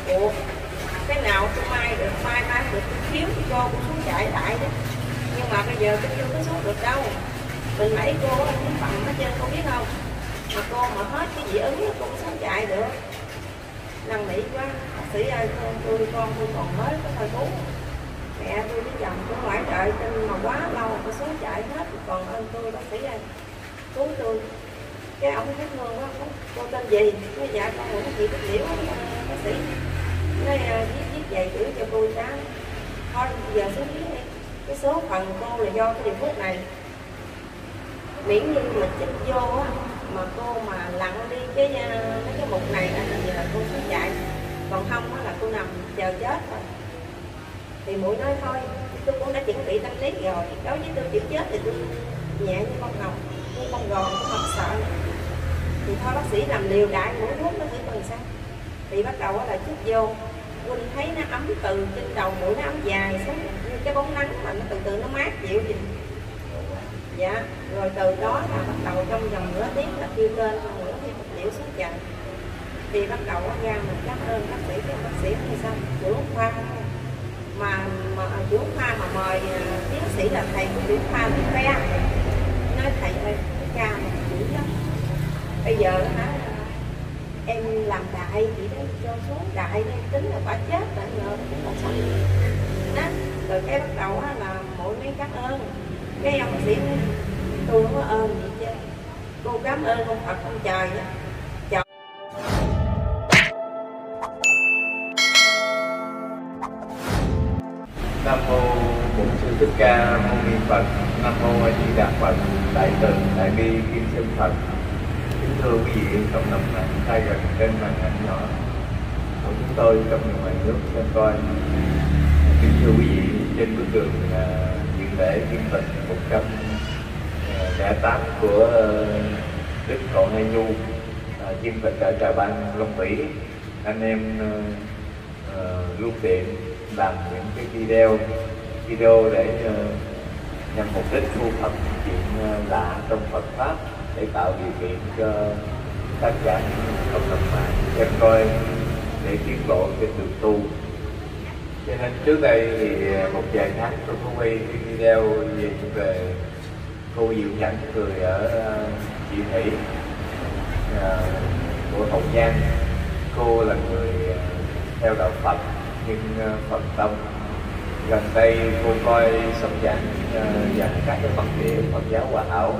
Ủa, cái nào tôi mai được, mai được tôi kiếm cô cũng xuống chạy lại đó. Nhưng mà bây giờ tôi chưa có xuống được đâu. Mình nãy cô cũng bằng hết trơn, cô biết không? Mà cô mà hết cái dị ứng cô cũng xuống chạy được. Năn nỉ quá, bác sĩ ơi, con còn mới có thời cứu. Mẹ tôi với chồng tôi phải đợi tin mà quá lâu, tôi xuống chạy hết, còn ơn tôi bác sĩ ơi, cứu tôi. Cái ông thấy thương quá, cô tên gì? Nói dạ con Nguyễn Thị Bích Liễu, bác sĩ. Nói viết vài chữ cho tôi cái. Thôi giờ xuống viết đi. Cái số phần cô là do cái điều thuốc này. Miễn như mà chích vô á, mà cô mà lặn đi cái mấy cái mục này thì là cô sẽ chạy. Còn không á là cô nằm chờ chết thôi. Thì mũi nói thôi, tôi cũng đã chuẩn bị tâm lý rồi. Đối với tôi kiểu chết thì tôi nhẹ như con ngọc, như con gòn, tôi không sợ. Thì thôi bác sĩ làm liều đại mũi thuốc nó thử tuần sao. Thì bắt đầu là chích vô, Quynh thấy nó ấm từ trên đầu mũi, nó ấm dài xuống như cái bóng nắng mà nó từ từ nó mát dịu gì. Dạ, rồi từ đó là bắt đầu trong vòng nửa tiếng là kêu tên Nguyễn Thị Bích Liễu xuống chạy. Thì bắt đầu ra mình cảm ơn bác sĩ, cái bác sĩ thì sao trưởng khoa mà trưởng khoa mà mời tiến sĩ là thầy của trưởng khoa bị khoe, nói thầy ơi cái ca mà dữ lắm, bây giờ hả em làm đại chị đó cho xuống đại đi, tính là bà chết rồi ngờ cũng là sống đó. Rồi cái bắt đầu là mỗi mấy cảm ơn, cái ông bác sĩ nói tôi không có ơn gì chứ, cô cảm ơn ông Phật ông trời đó. Nam mô Bổn Sư Thích Ca Mâu Ni Phật. Nam mô A Di Đà Phật. Đại từ đại bi kim sơn Phật. Kính thưa quý vị cộng đồng mạng tay gần trên màn ảnh nhỏ của chúng tôi trong nhiều ngoài nước xem coi. Kính thưa quý vị, trên bước đường dự lễ kim tịch 108 của Đức Cậu Hai Nhu, kim tịch ở Trà Bang Long Vĩ, anh em luôn tiện làm những cái video để nhằm mục đích thu thập chuyện lạ trong Phật pháp để tạo điều kiện cho tất cả cộng đồng mạng xem coi để tiến bộ trên đường tu. Cho nên trước đây thì một vài tháng tôi có quay cái video về cô Diệu Nhẫn, người ở Chị Thủy của Hậu Giang. Cô là người theo đạo Phật nhưng Phật tông. Gần đây cô coi sóng giảng và các cái văn điển Phật giáo Hòa Hảo.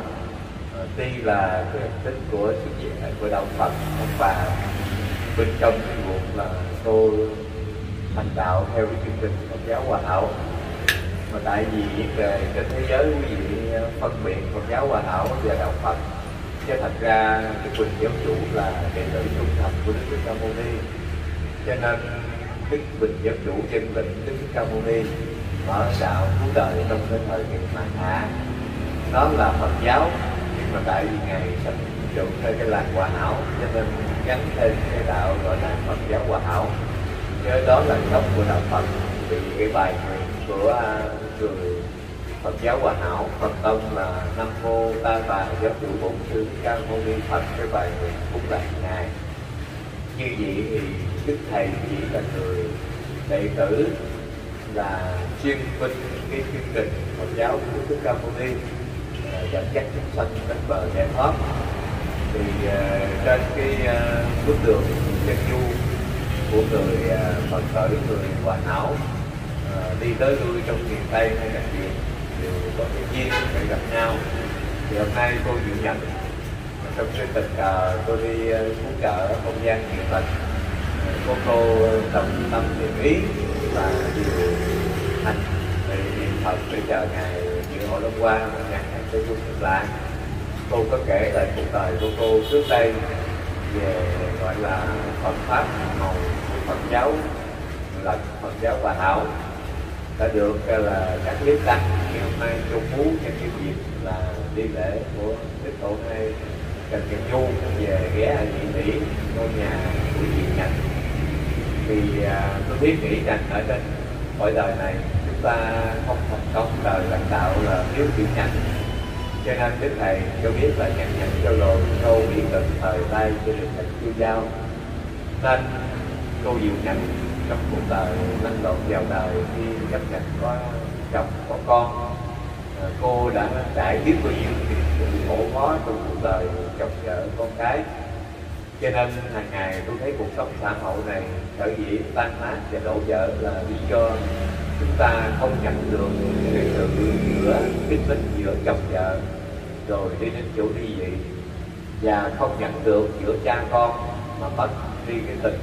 Tuy là cái hình thức của sự kiện của đạo Phật ông bà, bên trong cái ruột là cô thành đạo theo cái chương trình Phật giáo Hòa Hảo. Mà tại vì về trên thế giới quý vị phân biệt Phật giáo Hòa Hảo và đạo Phật, cho thành ra cái Quỳnh giáo chủ là đệ tử trung thành của Đức Thích Ca Mâu Ni. Cho nên Đức Quỳnh giáo chủ dân lệnh Đức Thích Ca Mâu Ni mở đạo cứu đời trong cái thời kỳ mạt hạ, nó là Phật giáo, nhưng mà tại vì ngài sắp dụng theo cái làng Hòa Hảo cho nên gắn thêm cái đạo gọi là Phật giáo Hòa Hảo. Nhớ đó là gốc của đạo Phật. Vì cái bài nguyện của người Phật giáo Hòa Hảo Phật tông là Nam mô Ta Bà Giáo chủ Bổn Sư Thích Ca Mâu Ni Phật, cái bài nguyện cũng là ngài. Như vậy thì Đức Thầy chỉ là người đệ tử là chuyên vinh cái chương trình Phật giáo của Đức Thích Ca Mâu Ni dẫn dắt chúng sanh đến bờ giải thoát. Thì trên cái bước đường chân du của người Phật tử, người Hòa Hảo đi tới lui trong miền Tây hay là chuyện đều có cái duyên để gặp nhau. Thì hôm nay cô Diệu Nhẫn trong cái tình cờ tôi đi cứu trợ Hậu Giang Niệm Phật, cô đồng tâm niệm ý và điều hành để niệm Phật để chờ ngày dự hội Long Hoa một ngày sẽ dung được lại. Cô có kể lại cuộc đời của cô trước đây về gọi là Phật pháp màu Phật giáo là Phật giáo Hòa Hảo đã được là các clip đăng. Ngày hôm nay cô Phú nhân cái dịp là đi lễ của Đức Tổ Hai Trần Kiệm Nhu về ghé ở Chị Thủy, ngôi nhà của Diệu Nhẫn. Thì tôi biết nghĩ rằng ở trên cõi đời này chúng ta không thành công đời lãnh đạo là thiếu Diệu Nhẫn. Cho nên Đức Thầy cho biết là nhận cho lồ câu bị từng thời tay cho được thành chu giao. Nên cô Diệu Nhật trong cuộc đời lăn lộn vào đời khi chấp nhận có chồng có con. Cô đã trải biết bao nhiêu sự khổ khó trong cuộc đời chồng vợ con cái, cho nên hàng ngày tôi thấy cuộc sống xã hội này sở dĩ tan nát và đổ vỡ là lý do chúng ta không nhận được cái sự giữa kính mến giữa chồng vợ rồi đi đến chỗ ly dị, và không nhận được giữa cha con mà mất đi cái tình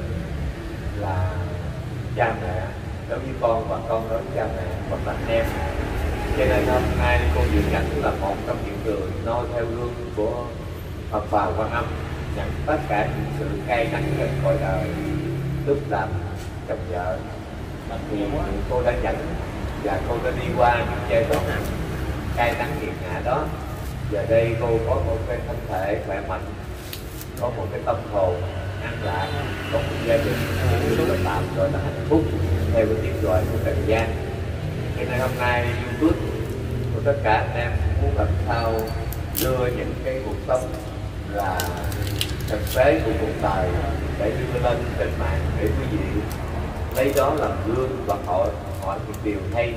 là cha mẹ đối với con và con đối với cha mẹ hoặc là anh em. Cho nên hôm nay cô Diệu Nhật là một trong những người noi theo gương của Phật Bà Quan Âm, nhận tất cả những sự cay đắng trên cõi đời lúc làm chồng vợ. Thì cô đã nhận và cô đã đi qua những giai đoạn cay đắng nghiệt ngã đó. Giờ đây cô có một cái thân thể khỏe mạnh, có một cái tâm hồn an lạc, có một gia đình rất là tạm gọi là hạnh phúc theo cái tiếng gọi của trần gian. Cho nên hôm nay YouTube của tất cả anh em muốn làm sao đưa những cái cuộc sống là thực tế của cuộc đời để đưa lên trên mạng để quý vị lấy đó làm gương và hỏi những điều hay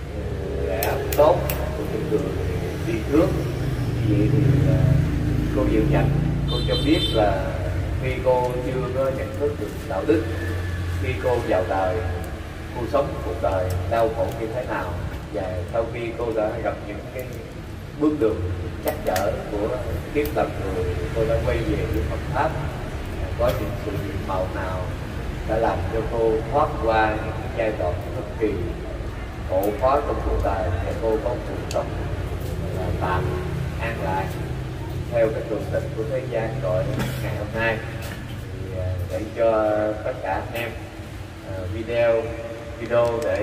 lẽ tốt của những người đi trước. Vì vậy thì cô Diệu Nhật cô cho biết là khi cô chưa có nhận thức được đạo đức, khi cô vào đời, cô sống cuộc đời đau khổ như thế nào, và sau khi cô đã gặp những cái bước đường chắc trở của kiếp làm người, cô đã quay về với Phật pháp. Có những sự việc màu nào đã làm cho cô thoát qua những giai đoạn cực kỳ khổ khó trong cuộc đời, và cô có cuộc sống tạm an lạc theo cái tường tình của thế gian gọi ngày hôm nay. Thì để cho tất cả anh em video để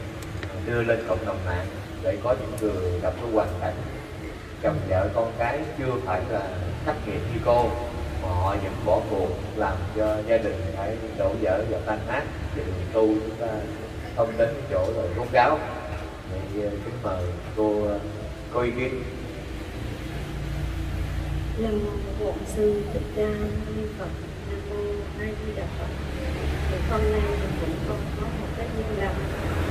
đưa lên cộng đồng mạng, để có những người gặp cái hoàn cảnh chồng vợ con cái chưa phải là khắc nghiệt như cô, mà họ vẫn bỏ cuộc làm cho gia đình phải đổ vỡ và tan nát. Về đường tu chúng ta không đến cái chỗ rồi rốt ráo. Thì kính mời cô ý kiến. Nam mô Bổn Sư Thích Ca Mâu Ni Phật. Nam mô A Di Đà Phật. Thì hôm nay mình cũng có một cái duyên lành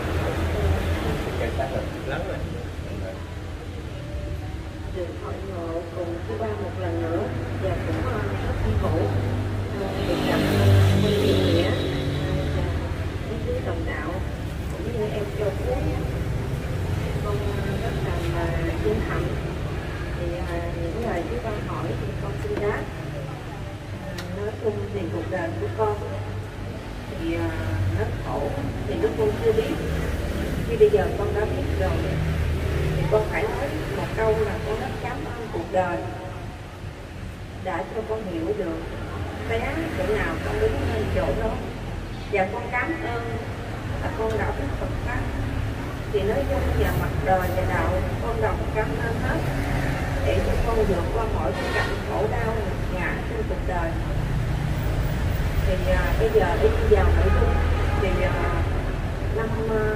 được hội ngộ cùng cô ba một lần nữa, và cũng rất vui hổ được gặp Minh Diệu Nghĩa và mấy đứa đồng đạo cũng như em Châu Phú. Con rất là vinh hạnh. Thì những lời với con hỏi thì con xin đáp. Nói chung thì cuộc đời của con thì rất khổ, thì lúc con chưa biết, khi bây giờ con đã biết rồi thì con phải nói một câu là con rất cảm ơn cuộc đời đã cho con hiểu được té chỗ nào con đứng lên chỗ đó, và con cảm ơn là con đã biết Phật pháp. Thì nói chung về mặt đời và đạo con đồng cảm ơn hết, để cho con vượt qua mọi cái cảnh khổ đau ngã trên cuộc đời. Thì bây giờ đi vào nội dung thì năm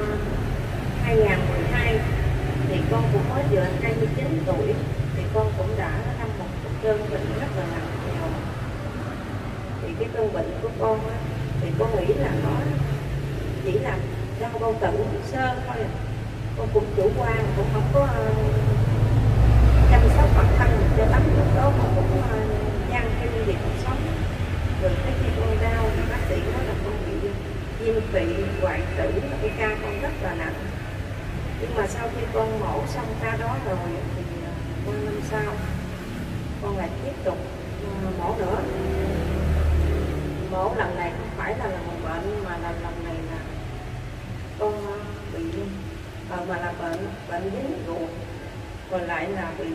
2012 thì con cũng mới vừa 29 tuổi, thì con cũng đã lâm một cơn bệnh rất là nặng rồi. Thì cái cơn bệnh của con á, thì con nghĩ là nó chỉ là đau bao tử sơ thôi. Con cũng chủ quan, cũng không có chăm sóc bản thân cho lắm, lúc đó con cũng gian kinh việc cuộc sống. Rồi cái khi con đau thì bác sĩ nói là con bị viêm tụy hoại tử, cái ca con rất là nặng. Nhưng mà sau khi con mổ xong ca đó rồi thì qua năm sau con lại tiếp tục mổ nữa. Mổ lần này không phải là một bệnh, mà là lần này là con bị mà là bệnh dính ruột, còn lại là bị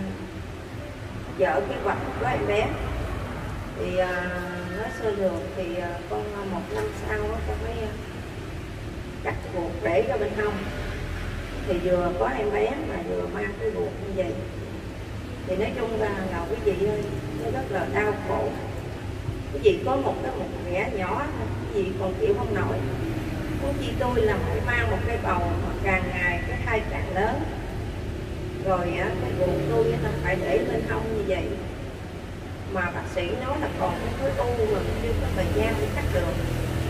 vỡ cái vạch của em bé. Thì nói sơ lược thì con một năm sau con mới cắt ruột để ra bên hông, thì vừa có em bé mà vừa mang cái ruột như vậy. Thì nói chung là quý vị ơi, nó rất là đau khổ. Quý vị có một mẻ nhỏ, quý vị còn chịu không nổi. Cũng chi tôi là phải mang một cái bầu mà càng ngày cái thai càng lớn. Rồi cái ruột tôi nó phải để bên hông như vậy. Mà bác sĩ nói là còn cái khối u mà chưa có thời gian để cắt được.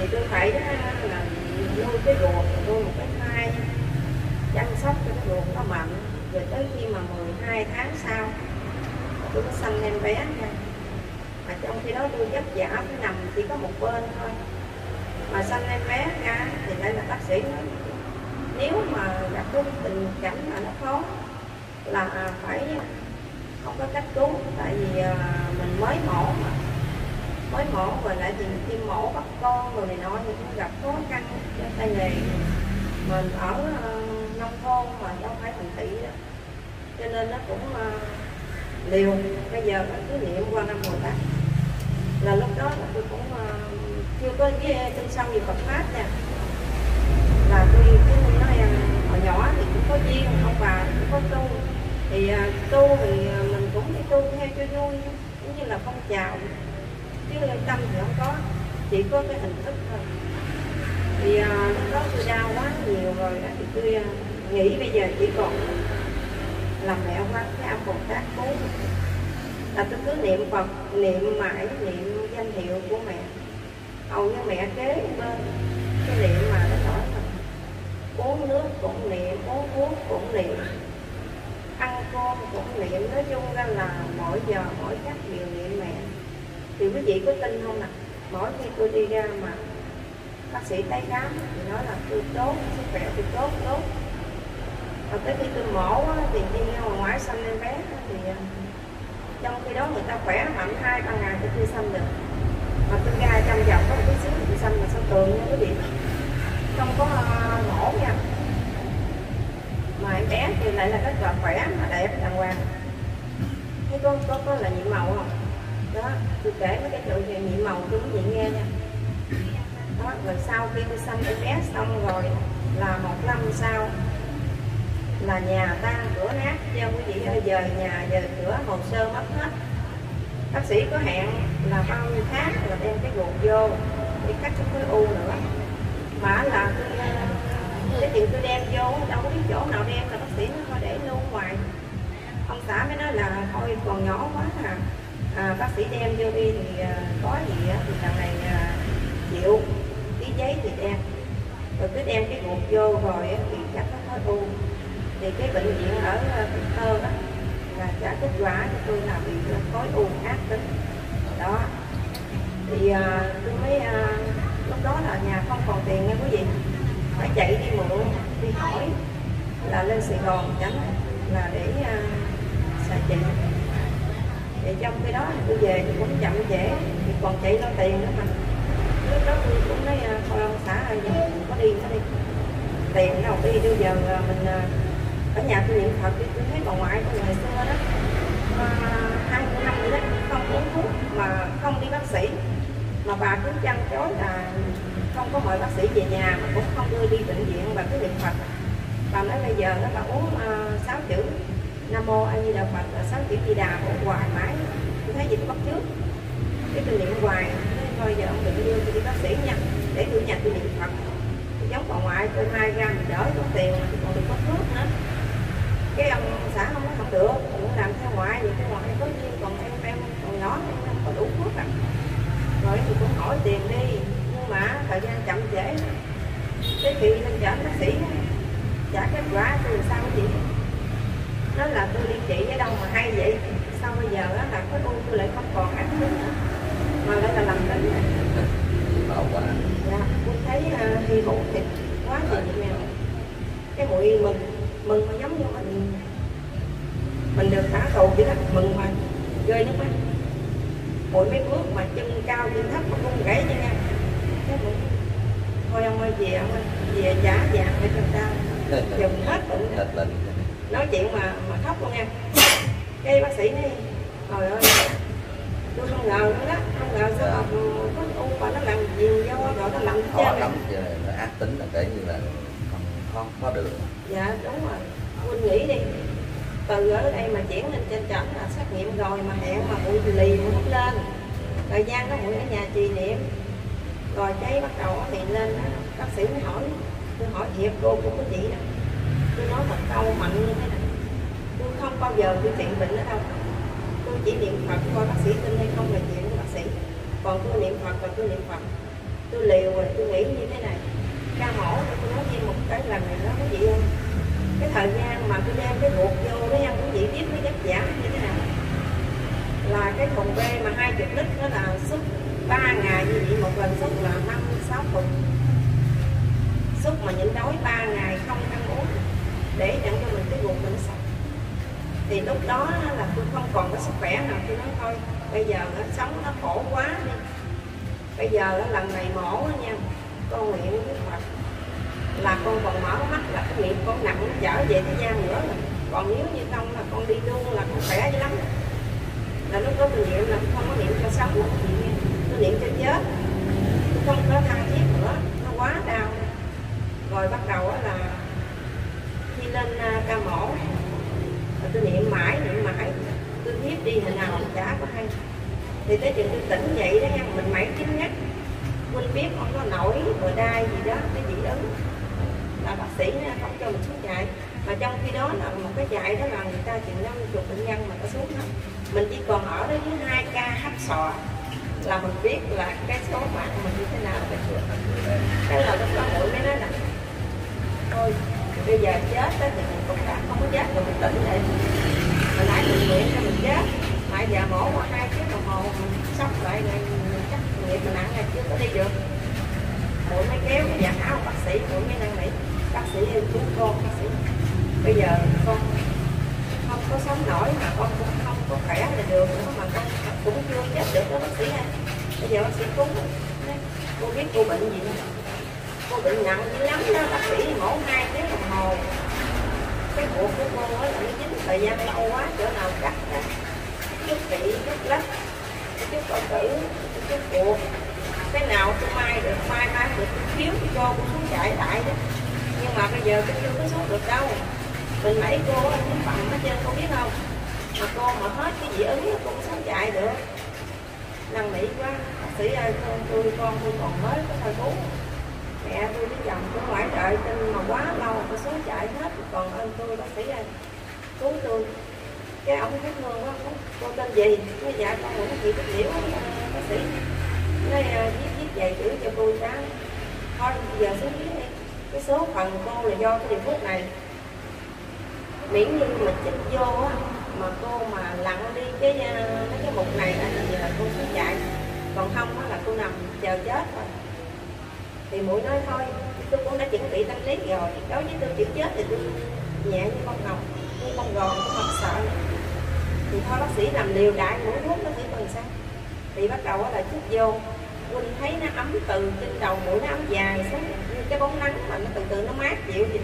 tôi phải đó là nuôi cái ruột, nuôi một cái thai, chăm sóc cho cái ruột nó mạnh, rồi tới khi mà 12 tháng sau tôi có sanh em bé nha. Mà trong khi đó tôi vất vả phải nằm chỉ có một bên thôi, mà sanh em bé ra thì lại là bác sĩ nói nếu mà gặp cái tình cảnh mà nó khó là phải không có cách cứu, tại vì mình mới mổ mà, mới mổ rồi lại thì tiêm mổ bắt con rồi này nọ thì cũng gặp khó khăn cho tay nghề. Mình ở nông thôn mà đâu phải thành thị đó, cho nên nó cũng liều. Bây giờ nó cứ niệm qua năm 18 là lúc đó là tôi cũng chưa có tin sâu về Phật pháp nha, là tôi cứ nói hồi nhỏ thì cũng có duyên, ông bà cũng có tu thì tu thì mình cũng đi tu theo cho vui, cũng như là phong trào, chứ lương tâm thì không có, chỉ có cái hình thức thôi. Thì lúc đó tôi đau quá nhiều rồi thì tôi nghĩ bây giờ chỉ còn làm mẹ quán cái âm Bồ Tát cứu, là tôi cứ niệm Phật, niệm mãi, niệm danh hiệu của mẹ, hầu như mẹ kế bên cái niệm mà nó nói là uống nước cũng niệm, uống thuốc cũng niệm, ăn cơm cũng niệm, nói chung ra là mỗi giờ mỗi khắc đều niệm mẹ. Thì quý vị có tin không nè, mỗi khi tôi đi ra mà bác sĩ tái khám thì nói là tôi tốt, sức khỏe tôi tốt. Và tới khi tôi mổ thì đi ra ngoài sanh em bé thì trong khi đó người ta khỏe mạnh 2-3 ngày tôi chưa sanh được, mà tôi ra trong vòng có một tí xíu tôi sanh là sao tường nha quý vị, không có mổ nha. Mà em bé thì lại là rất là khỏe mà đẹp đàng hoàng. Thấy có là nhiệm màu không? Đó, tôi kể mấy cái chuyện về nhiệm màu cho quý vị nghe nha. Đó, rồi sau khi tôi sanh em bé xong rồi là 1 năm sau là nhà tan cửa nát, cho quý vị ơi, dời nhà dời cửa, hồ sơ mất hết. Bác sĩ có hẹn là bao nhiêu tháng là đem cái ruột vô để cắt cái khối u nữa, mà là cái chuyện tôi đem vô đâu có biết chỗ nào đem, là bác sĩ nó thôi để luôn ngoài. Ông xã mới nói là thôi còn nhỏ quá bác sĩ đem vô đi thì có gì thì lần này chịu ký giấy thì đem, rồi cứ đem cái ruột vô rồi thì chắc nó khối u. Thì cái bệnh viện ở Cần Thơ đó là trả kết quả cho tôi là bị khối u ác tính đó. Thì tôi mới lúc đó là nhà không còn tiền nha quý vị, phải chạy đi mượn, đi hỏi là lên Sài Gòn tránh là để xài trị. Thì trong cái đó tôi về thì cũng chậm trễ, thì còn chạy lo tiền nữa mà. Lúc đó tôi cũng nói thôi ông xã ơi, đừng có đi nữa đi, tiền đâu đi, bây giờ mình ở nhà tôi niệm Phật đi. Tôi thấy bà ngoại của ngày xưa đó 20 năm rồi đó, không uống thuốc mà không đi bác sĩ, mà bà cứ chăn chối là không có mời bác sĩ về nhà, mà cũng không đưa đi bệnh viện, bà cứ niệm Phật. Bà nói bây giờ đó bà uống 6 chữ Nam Mô A Di Đà Phật, 6 chữ Di Đà uống hoài mãi. Tôi thấy gì tôi bắt trước, cái tôi niệm hoài, thôi giờ ông đừng đưa tôi đi bác sĩ nha, để tôi nhà tôi niệm Phật. Tôi giống bà ngoại tôi 2 gram mình đỡ có tiền mà tôi còn được có thuốc nữa. Cái ông xã không nói không được, cũng làm theo ngoại, vậy theo ngoại có duyên, còn em còn nhỏ em không có đủ thuốc rồi thì cũng hỏi tiền đi, nhưng mà thời gian chậm trễ. Tới khi lên chợ bác sĩ trả kết quả tôi sao cái gì, nói là tôi đi trị ở đâu mà hay vậy, sao bây giờ là khối u tôi lại không còn ác tính nữa mà lại là lành tính. Dạ, tôi thấy hy vọng thịt quá gì vậy nè. Cái bụi mừng mà giống như mình được thả tù vậy đó, mừng mà rơi nước mắt. Bụi mấy bước mà chân cao chân thấp mà cũng gãy chứ nha. Thôi ông ơi, về ông ơi, về trả vàng để cho ta dùng hết bệnh. Nói chuyện mà khóc luôn nha. Cái bác sĩ nói trời ơi, tôi không ngờ nữa đó, không ngờ sao mà có u mà nó làm nhiều do rồi nó làm trên nó ác tính là cái như là không có được. Dạ đúng rồi, Quynh nghĩ đi, từ ở đây mà chuyển lên trên trển là xét nghiệm rồi mà hẹn mà bụi lì mà không lên, thời gian đó bụi ở nhà trì niệm, rồi cái bắt đầu thì lên bác sĩ mới hỏi, tôi hỏi thiệt cô của chị đó, tôi nói một câu mạnh như thế này, tôi không bao giờ tôi trị bệnh ở đâu, tôi chỉ niệm Phật coi bác sĩ tin hay không là chuyện của bác sĩ, còn tôi niệm Phật và tôi niệm Phật. tôi liều rồi, tôi nghĩ như thế này. Ca mổ tôi nói với một cái lần này đó quý vị ơi, cái thời gian mà tôi đem cái ruột vô đó nha quý vị biết cái chất giảm như thế nào. Là cái thùng B mà 20 lít đó là suốt 3 ngày như vậy, một lần suốt là 5-6 thùng. Suốt mà nhịn đói 3 ngày không ăn uống để tặng cho mình cái ruột mình sạch. Thì lúc đó là tôi không còn có sức khỏe nào, tôi nói thôi bây giờ sống nó khổ quá đi. Bây giờ lần này mổ nha, con nguyện với Phật là con còn mở mắt là cái nghiệp con nặng nó trở về thế gian nữa rồi. Còn nếu như không là con đi luôn là con khỏe dữ lắm. Là lúc đó tôi niệm là không có niệm cho sống nữa, tôi niệm cho chết. Tôi không có tha thiết nữa, nó quá đau. Rồi bắt đầu là khi lên ca mổ tôi niệm mãi, tôi thiếp đi hồi nào cũng chả có hay. Thì tới chừng tôi tỉnh dậy đó nha, mình mãi chính nhắc Quynh biết không có nổi bờ đai gì đó, cái dị ứng là bác sĩ không cho mình xuống chạy. Mà trong khi đó là một cái chạy đó là người ta chừng 50 bệnh nhân mà ta xuống hết. Mình chỉ còn ở đó với 2 ca hấp sọ là mình biết là cái số mạng của mình như thế nào. Cái là lúc đó mũi mới nói là thôi bây giờ chết đó thì mình cũng đã không có chết rồi, mình tỉnh lại. Hồi nãy mình nguyện cho mình chết, mà giờ mổ qua 2 tiếng đồng hồ mình sốc lại rồi chắc nghiệp mình nặng là chưa có đi được. Mũi mới kéo cái giặt áo bác sĩ, mũi mới năn nỉ bác sĩ ơi cứu con, bác sĩ bây giờ con không có sống nổi mà con cũng không có khỏe là được nữa, mà con cũng chưa chết được đó bác sĩ ơi. Bây giờ bác sĩ cứu cô biết cô bệnh gì không? Cô bệnh nặng dữ lắm đó, bác sĩ mổ 2 tiếng đồng hồ. Cái ruột của cô là nó dính thời gian lâu quá, chỗ nào cắt ra chút bị, chút lách, chút bao tử, chút ruột. Cái nào tôi mai được, mai được thiếu thì cô cũng xuống chạy lại đó. Nhưng mà bây giờ tôi chưa có xuống được đâu. Mình mấy cô ở những phần hết trơn, cô biết không? Mà cô mà hết cái dị ứng cô cũng xuống chạy được. Năn nỉ quá, bác sĩ ơi tôi còn mới có thai bú. Mẹ tôi với chồng tôi phải đợi tin mà quá lâu tôi xuống chạy hết, còn ơn tôi bác sĩ ơi cứu tôi. Cái ông khách luôn quá, cô tên gì? Nói dạ con muốn chị biết liễu bác sĩ. Nói viết vài chữ cho tôi cái. Thôi bây giờ xuống viết đi. Cái số phần cô là do cái điều thuốc này. Miễn như mà chích vô á, mà cô mà lặn đi cái mấy cái mục này thì là cô xuống chạy. Còn không á là cô nằm chờ chết thôi. Thì mũi nói thôi, tôi cũng đã chuẩn bị tâm lý rồi. Đối với tôi chịu chết thì tôi nhẹ như con ngọc, như con gòn, tôi không sợ. Thì thôi bác sĩ làm liều đại mũi thuốc nó thử tuần sao. Thì bắt đầu là chút vô, Quynh thấy nó ấm từ trên đầu mũi, nó ấm dài xuống như cái bóng nắng mà nó từ từ nó mát dịu gì.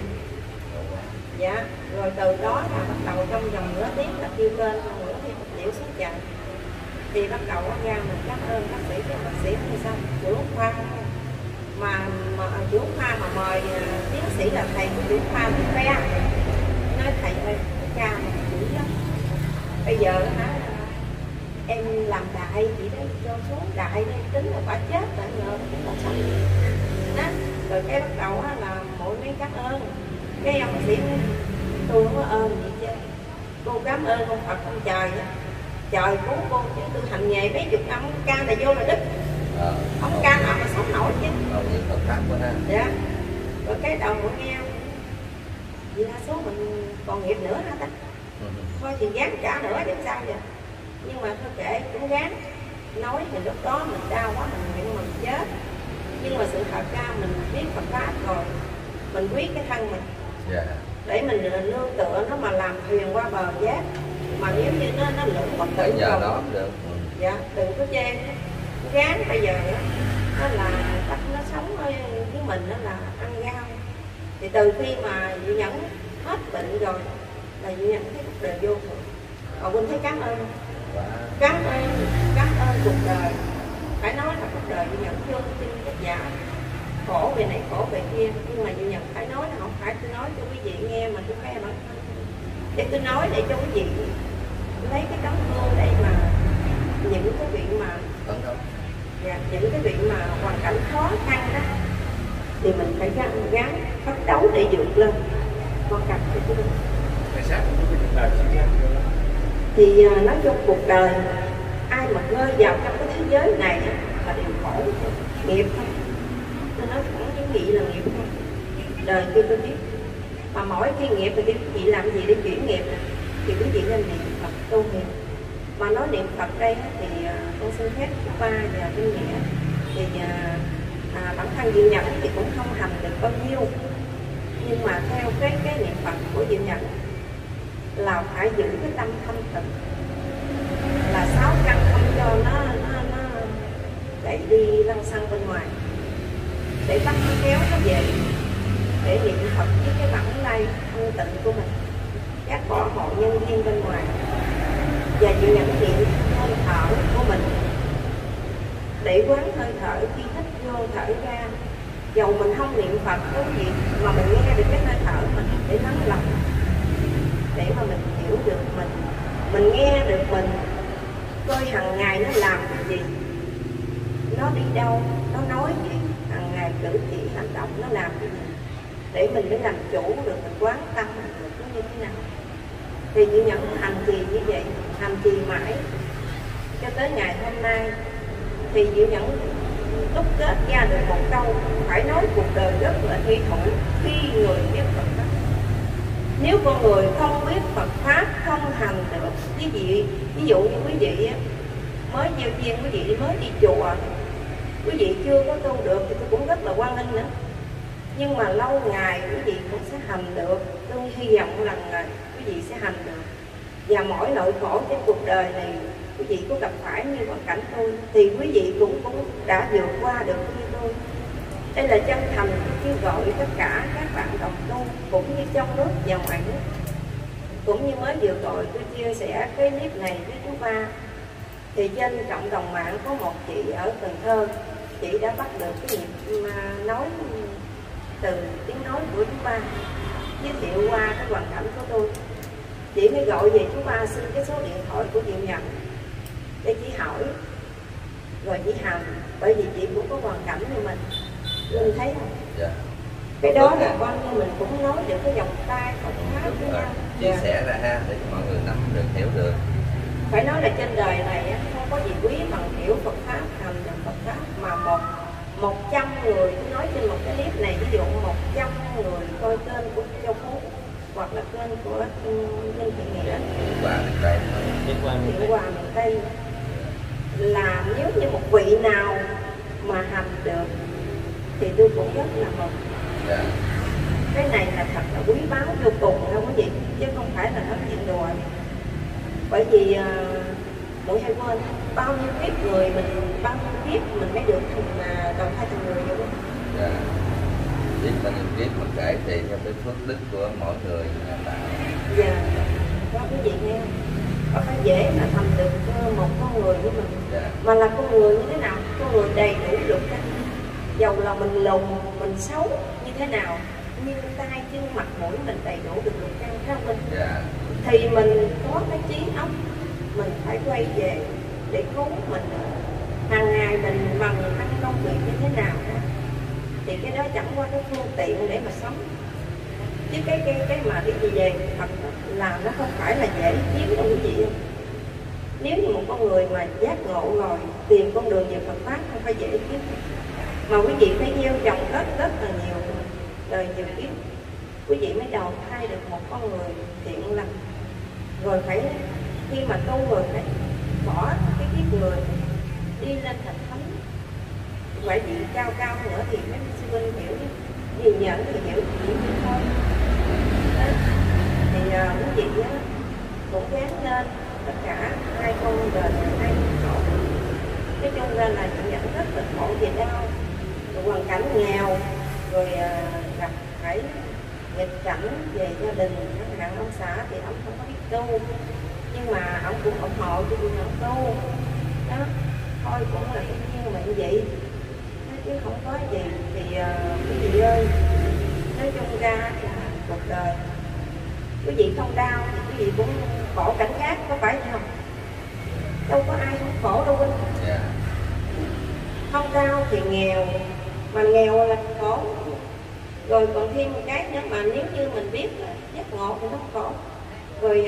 Dạ, rồi từ đó là bắt đầu trong vòng nửa tiếng là kêu lên nữa thì vật liệu xuống chạy. Thì bắt đầu ra mình cảm ơn bác sĩ, cái bác sĩ thì sao? Trưởng khoa mà trưởng khoa mà mời tiến sĩ là thầy của trưởng khoa bị khoe. Nói thầy ơi, cái ca mà dữ lắm. Bây giờ hả em làm đại chị đấy, cho xuống đại đi, tính là bà chết tại ngờ cũng là sống đó. Rồi cái bắt đầu là mỗi mấy cảm ơn. Cái ông sĩ tôi không có ơn gì chứ, cô cảm ơn ông Phật ông trời đó. Trời cứu cô chứ tôi hành nghề mấy chục năm, ca là vô là đứt. Ông ca nào mà sống nổi chứ. Dạ. Rồi cái đầu mũi nghe vì đa số mình còn nghiệp nữa hả ta. Thôi thì gán trả nữa chứ sao vậy. Nhưng mà thôi kệ cũng gán. Nói thì lúc đó mình đau quá mình nguyện mình chết. Nhưng mà sự thật ra mình biết Phật pháp rồi, mình quyết cái thân mình. Để mình nương tựa nó mà làm thuyền qua bờ giác. Mà nếu như nó lưỡng bất tử rồi đó được. Dạ, đừng có chê. Gán bây giờ nó là cách nó sống với mình đó là ăn rau. Thì từ khi mà Diệu Nhẫn hết bệnh rồi là Diệu Nhẫn thấy cuộc đời vô thường. Còn Quynh thấy cảm ơn. Cảm ơn cuộc đời. Phải nói là cuộc đời Diệu Nhẫn vô tin vất vả, khổ về này khổ về kia, nhưng mà Diệu Nhẫn phải nói là không phải tôi nói cho quý vị nghe mà tôi khoe bản thân. Để tôi nói để cho quý vị lấy cái tấm gương đây mà những cái vị mà những cái vị mà hoàn cảnh khó khăn đó thì mình phải gắng phấn đấu để vượt lên con cặp của chúng mình. Thì nói chung cuộc đời ai mà rơi vào trong cái thế giới này là đều khổ nghiệp thôi. Tôi nói thẳng với quý vị là nghiệp không? Đời tôi biết. Mà mỗi khi nghiệp thì quý vị làm gì để chuyển nghiệp thì quý vị nên niệm Phật tu nghiệp. Mà nói niệm Phật đây thì con xin phép chú Ba và Minh Nghĩa thì bản thân Diệu Nhẫn thì cũng không hành được bao nhiêu, nhưng mà theo cái niệm Phật của Diệu Nhẫn là phải giữ cái tâm thanh tịnh, là 6 căn không cho nó chạy đi lăng xăng bên ngoài, để bắt nó kéo nó về, để niệm Phật với cái bản lai thanh tịnh của mình, các bỏ hộ nhân viên bên ngoài, và Diệu Nhẫn niệm hơi thở của mình để quán hơi thở, khi hít vô thở ra. Dầu mình không niệm Phật cái gì mà mình nghe được cái hơi thở mình để nắm lòng, để mà mình hiểu được mình nghe được mình coi hàng ngày nó làm cái gì, nó đi đâu, nó nói gì, hàng ngày cử chỉ hành động nó làm cái gì, để mình mới làm chủ được, mình quán tâm mình được nó như thế nào. Thì Diệu Nhẫn hành trì như vậy, hành trì mãi cho tới ngày hôm nay. Thì Diệu Nhẫn đúc kết ra được một câu, phải nói cuộc đời rất là thi thủ khi người biết Phật Pháp. Nếu con người không biết Phật Pháp, không hành được, ví dụ như quý vị mới gieo duyên, quý vị mới đi chùa, quý vị chưa có tu được thì tôi cũng rất là hoan nghênh nữa. Nhưng mà lâu ngày quý vị cũng sẽ hành được. Tôi hy vọng rằng là quý vị sẽ hành được. Và mỗi nỗi khổ trên cuộc đời này quý vị có gặp phải như hoàn cảnh tôi thì quý vị cũng đã vượt qua được như tôi. Đây là chân thành kêu gọi tất cả các bạn đồng tu cũng như trong nước và ngoài nước. Cũng như mới vừa rồi tôi chia sẻ cái clip này với chú Ba, thì trên cộng đồng mạng có một chị ở Cần Thơ, chị đã bắt được cái nhịp nói từ tiếng nói của chú Ba, giới thiệu qua cái hoàn cảnh của tôi. Chị mới gọi về chú Ba xin cái số điện thoại của Diệu Nhẫn để chị hỏi, rồi chị hành, bởi vì chị cũng có hoàn cảnh như mình thấy không? Dạ. Cái đó là con như mình cũng nói được cái dòng tay Phật Pháp với nhau, chia sẻ ra ha, để cho mọi người nắm được, hiểu được. Phải nói là trên đời này không có gì quý bằng hiểu Phật Pháp, hành được Phật Pháp. Mà 100 người, tôi nói trên một cái clip này, ví dụ 100 người coi kênh của Châu Phú hoặc là kênh của Linh Thị Nghĩa, Thiện Hòa miền Tây, là nếu như một vị nào mà hành được thì tôi cũng rất là mừng. Yeah. Cái này là thật là quý báu vô cùng đâu quý vị, chứ không phải là nói chuyện đùa. Bởi vì mỗi hay quên bao nhiêu kiếp người mình, bao nhiêu kiếp mình mới được đầu thai thành người vậy đó. Yeah. Biết bao nhiêu kiếp mà cải thiện theo cái phước đức của mỗi người tạo. Dạ, đó quý vị nghe, có phải dễ mà thành được một con người của mình. Yeah. Mà là con người như thế nào? Con người đầy đủ được cái, dầu là mình lùn, mình xấu như thế nào, nhưng tay chân mặt mũi mình đầy đủ được lục căn không mình. Yeah. Thì mình có cái trí óc, mình phải quay về để cứu mình. Hàng ngày mình bằng ăn công việc như thế nào đó, thì cái đó chẳng qua cái phương tiện để mà sống. Chứ cái mà đi về Phật là nó không phải là dễ kiếm đâu quý vị. Nếu như một con người mà giác ngộ rồi, tìm con đường về Phật Pháp không phải dễ kiếm. Mà quý vị phải gieo trồng rất là nhiều đời nhiều kiếp, quý vị mới đầu thai được một con người thiện lành. Rồi phải khi mà tu rồi phải bỏ cái kiếp người đi lên thành thánh, phải vị cao nữa thì mấy sư huynh hiểu, Diệu Nhẫn thì hiểu chỉ như thôi. Đó. Thì quý vị cũng gán lên tất cả hai con đời hai khổ. Nói chung ra là Diệu Nhẫn rất là khổ về đau, rồi hoàn cảnh nghèo, rồi gặp phải nghịch cảnh về gia đình, chẳng hạn ông xã thì ông không có biết tu, nhưng mà ông cũng ủng hộ cho Diệu Nhẫn tu. Đó, thôi cũng là cái duyên mệnh vậy, chứ không có gì. Thì quý vị ơi, nói chung ra là cuộc đời quý vị không đau thì quý vị cũng khổ cảnh khác, có phải không? Đâu có ai không khổ đâu huynh. Yeah. Không đau thì nghèo, mà nghèo là khổ. Rồi còn thêm một cái nữa, mà nếu như mình biết giác ngộ thì nó khổ. Rồi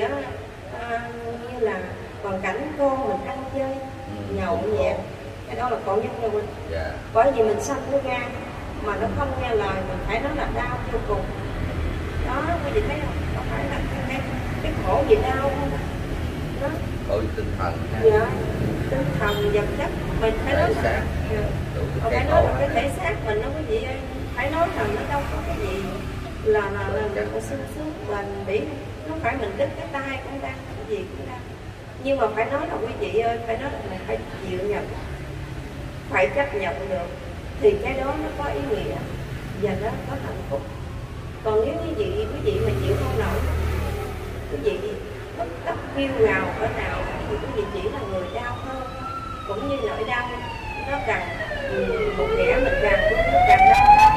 như là hoàn cảnh con mình ăn chơi nhậu nhẹt, cái đó là khổ nhất đâu huynh. Yeah. Bởi vì mình sanh nó ra mà nó không nghe lời mình phải nói là đau vô cùng. Đó, quý vị thấy không? Có phải là cái khổ gì đau không? Đó. Khổ tinh thần. Dạ, tinh thần vật chất mình phải nói xác. Không phải nói là cái thể xác mình nó quý vị ơi. Phải nói rằng nó đâu có cái gì là sướng bền bỉ. Nó phải mình đứt cái tay cũng đau, cái gì cũng đau. Nhưng mà phải nói là quý vị ơi, phải nói là mình phải chịu nhận, phải chấp nhận được thì cái đó nó có ý nghĩa và nó có hạnh phúc. Còn nếu quý vị mà chịu không nổi, quý vị bất tấp kiêu ngào cỡ nào thì quý vị chỉ là người đau hơn. Cũng như nỗi đau nó càng một nghĩa mình càng nó càng đau.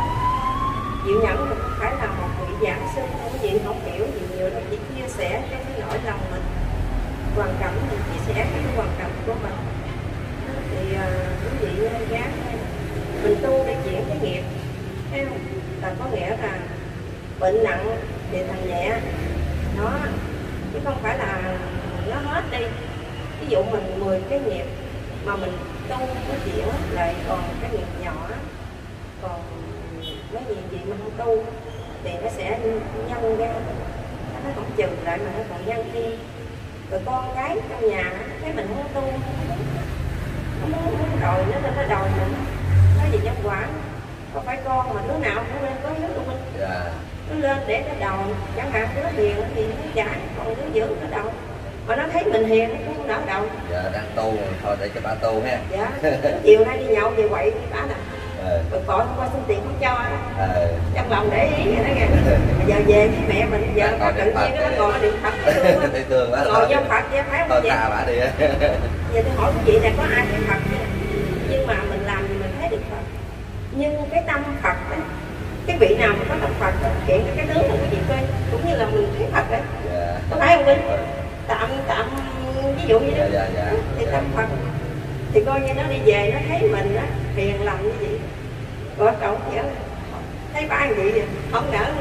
Chịu nhẫn mình không phải là một vị giảng sư, quý vị không hiểu gì nhiều đâu, chỉ chia sẻ cho cái nỗi lòng mình, hoàn cảnh mình chia sẻ cái hoàn cảnh của mình. Thì quý vị gán mình tu để chuyển cái nghiệp, thấy không? Là có nghĩa là bệnh nặng thì thành nhẹ đó, chứ không phải là nó hết đi. Ví dụ mình 10 cái nghiệp mà mình tu có chuyển lại còn cái nghiệp nhỏ, còn mấy gì mà không tu thì nó sẽ nhân ra, nó không trừ lại mà nó còn nhân thêm. Rồi con cái trong nhà thấy mình không tu, nó muốn đòi nó đòi mình, nói gì nhân quả. Có phải con mà đứa nào cũng lên có hiếu tụi mình. Nó lên để nó đòi, chẳng hạn đứa hiền thì nó trả, còn đứa dữ nó đòi. Mà nó thấy mình hiền nó cũng không nỡ đòi. Dạ, đang tu thôi để cho bà tu ha. Dạ, chiều nay đi nhậu về quậy thì bà nè. Rồi gọi hôm qua xin tiền không cho. Trong lòng để ý vậy đó kìa. Mà giờ về với mẹ mình, giờ nó tự nhiên nó ngồi nó điện Phật luôn á. Ngồi vô Phật chứ phải không vậy? Bà đi. Giờ tôi hỏi quý vị là có ai thấy Phật chưa? Nhưng mà mình làm gì mình thấy được Phật. Nhưng cái tâm Phật ấy, cái vị nào mà có tâm Phật hiện cái tướng của quý vị coi, cũng như là mình thấy Phật đấy. Có phải không Vinh? Tạm ví dụ như đó. Thì tâm Phật thì coi như nó đi về nó thấy mình á hiền lành như vậy, rồi cậu nhớ thấy ba anh vậy không nỡ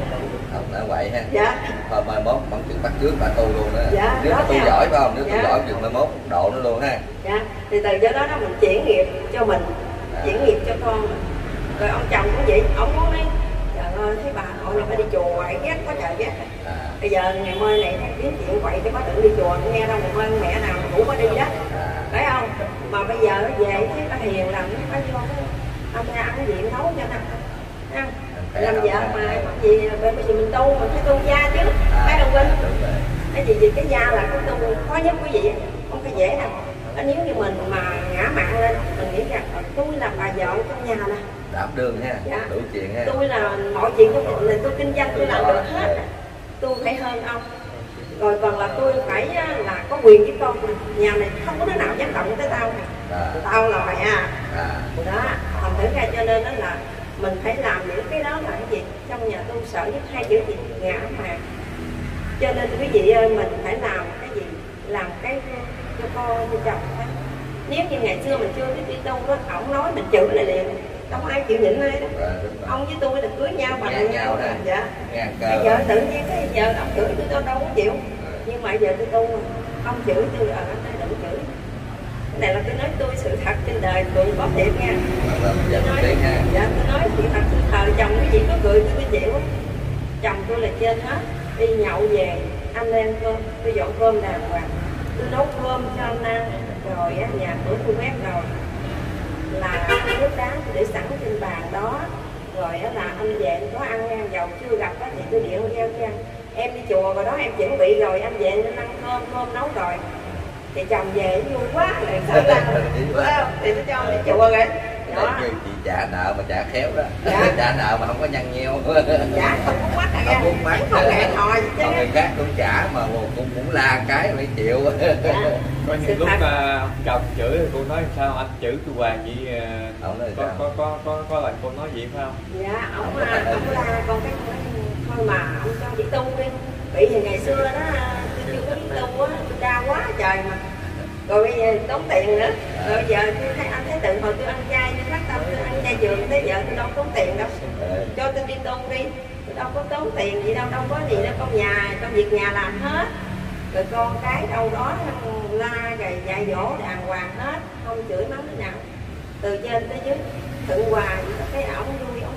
quậy ha. Dạ. Thôi mai mốt vẫn chừng bắt trước bà tu luôn đó. Dạ, nếu đó tu giỏi phải không? Nếu dạ. tu giỏi chừng mai mốt độ nó luôn ha. Dạ. Thì từ do đó mình chuyển nghiệp cho mình, chuyển nghiệp cho con mình. Rồi ông chồng cũng vậy, ông muốn nói trời ơi thấy bà nội này phải đi chùa quậy ghét quá trời ghét. Bây giờ ngày mai này kiếm chuyện quậy cái bác đừng đi chùa, nghe đâu ngày mai mẹ nào cũng có đi đó, phải không? Mà bây giờ nó về thấy bà hiền làm nó phải vô ông ra ăn cái gì nấu cho nó làm vợ mà gì bây giờ mình tu mình phải tu gia chứ, phải không Vinh? Cái gì cái gia là cái tu khó nhất quý vị, không phải dễ đâu. Nếu như mình mà ngã mạn lên mình nghĩ rằng tôi là bà vợ trong nhà nè, đảm đương ha. Dạ. Đủ chuyện ha. Tôi là mọi chuyện trong mình tôi kinh doanh tôi làm được hết, tôi phải hơn ông. Rồi còn là tôi phải là có quyền với con mình. Nhà này không có đứa nào dám động tới tao nè. Tao là mày đó, thành thử ra cho nên đó là mình phải làm những cái đó là cái gì trong nhà tôi sợ nhất hai chữ gì ngã mạn. Cho nên quý vị ơi mình phải làm cái gì, làm cái cho con cho chồng. Nếu như ngày xưa mình chưa biết đi tu đó, ổng nói mình chửi lại liền, đâu có ai chịu nhịn ai đó. Ông với tôi là cưới nhau bằng nhau đó. Dạ. Bây giờ tự nhiên cái giờ ông chửi tôi đâu có chịu. Nhưng mà giờ tôi tu ông chửi tôi ở đây đừng chửi. Cái này là tôi nói tôi sự thật trên đời tôi có thiệt nha. Tôi nói sự thật sự thờ chồng cái gì có cười tôi chịu. Chồng tôi là trên hết, đi nhậu về anh lên cơm, tôi dọn cơm đàng hoàng, tôi nấu cơm cho anh ăn, rồi nhà cửa tôi quét rồi là nước đá tôi để sẵn trên bàn đó, rồi là anh về anh có ăn ngang dầu chưa gặp thì tôi điện giao cho anh. Em đi chùa rồi đó em chuẩn bị rồi anh về nên ăn cơm nấu rồi. Thì chồng về vui quá rồi sao ta thì tôi cho ông đi chùa rồi đó. Chị trả nợ mà trả khéo đó. Dạ. Trả nợ mà không có nhăn nheo. Dạ không có mắt à, không có mắt, không hẹn hò gì chứ. Người khác cũng trả mà cũng la cái phải chịu. Dạ. Có những lúc chồng chửi thì cô nói sao anh chửi tôi hoài vậy? Có lần cô nói gì phải không? Dạ ông la con cái thôi mà ông cho đi tu đi. Bởi vì ngày xưa đó tôi chưa có đi tu á, tôi đau quá trời mà. Rồi bây giờ tốn tiền nữa. Rồi bây giờ tôi thấy anh thấy từ hồi tôi ăn chay tôi phát tâm tôi ăn chay trường tới giờ tôi đâu tốn tiền đâu. Cho tôi đi tu đi. Tôi đâu có tốn tiền gì đâu có gì đâu, công việc nhà làm hết. Rồi con cái đâu đó la rồi dạy dỗ đàng hoàng hết, không chửi mắng thế nào. Từ trên tới dưới thuận hòa cái ổng vui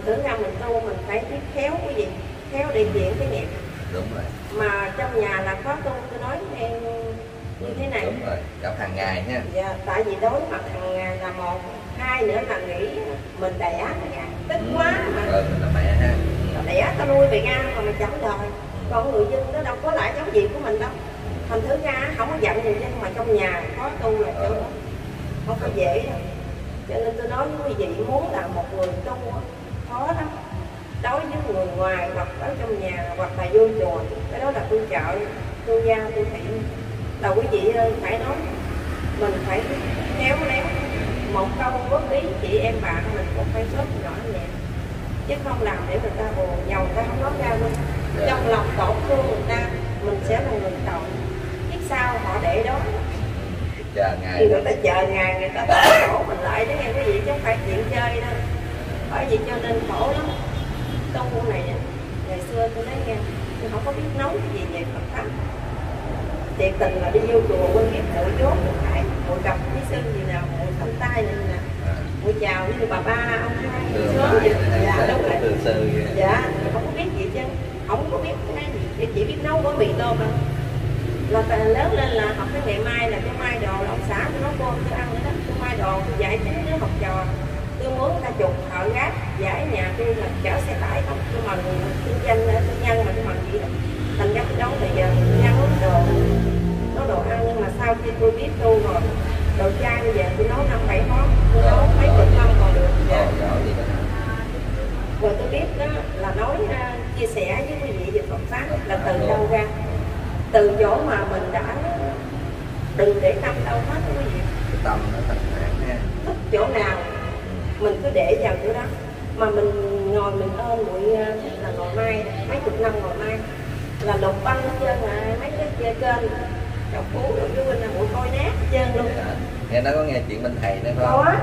thử ra mình tu mình phải biết khéo cái gì, khéo để diện cái nghiệp. Đúng rồi. Mà trong nhà là có tu, tôi nói em như thế này. Đúng rồi, gặp hàng ngày nha. Dạ, tại vì đối mặt hàng ngày là một, hai nữa là nghĩ mình đẻ mà tức quá mà. Mình là mẹ ha. Đẻ tao nuôi mày ra mà mày chẳng đời. Còn người dân nó đâu có lại giống gì của mình đâu. Thành thử ra không có giận người dân mà trong nhà có tu là chỗ đó. Không phải dễ đâu. Cho nên tôi nói với quý vị muốn là một người tu khó lắm. Đối với người ngoài hoặc ở trong nhà hoặc là vô chùa, cái đó là tu trợ, tu gia, tu thiện. Là quý vị ơi phải nói mình phải khéo léo, một câu góp ý chị em bạn mình cũng phải sốt nhỏ nhẹ, chứ không làm để người ta buồn, giàu người ta không nói ra luôn. Trong lòng tổn thương người ta, mình sẽ là người tội. Biết sao họ để đó chờ ngày thì người ta chờ ngày người ta khổ mình lại đó nghe quý vị, chứ không phải chuyện chơi đâu. Bởi vì cho nên khổ lắm. Tu này ngày xưa tôi nói nghe, tôi không có biết nói cái gì về Phật pháp. Thiệt tình là đi vô chùa quên nghiệp hội chốt được phải, hội gặp với sư gì nào, hội thăm tay này nè, hội chào với bà ba ông hai sớm vậy. Dạ đúng rồi. Dạ không có biết gì chứ, không có biết cái gì, chỉ biết nấu gói mì tôm thôi. Là lớn lên là học cái ngày mai là cái mai đồ là ông xã tôi nấu cơm tôi ăn nữa đó, tôi mai đồ tôi dạy chính đứa học trò. Tôi muốn ta chụp thợ gác giải nhà tôi là chở xe tải không, tôi mà kinh doanh tôi nhân mà tôi mặc gì đó. Thành ra tôi đâu bây giờ tôi nhân nấu đồ ăn, nhưng mà sau khi tôi biết tu rồi, đồ chay bây giờ tôi nấu 5-7 món, tôi nấu mấy chục năm còn được. Dạ. Rồi tôi biết đó là nói chia sẻ với quý vị về Phật pháp là từ đâu ra, từ chỗ mà mình đã đừng để tâm đâu hết quý vị. Tâm nó thành thản ha. Thích chỗ nào mình cứ để vào chỗ đó, mà mình ngồi mình ôm bụi là ngồi mai mấy chục năm ngồi mai là lục băng hết trơn mà mấy cái kênh đọc phú rồi dưới bên là bụi coi nát hết trơn luôn. Nghe nó có nghe chuyện bên thầy nữa không? Có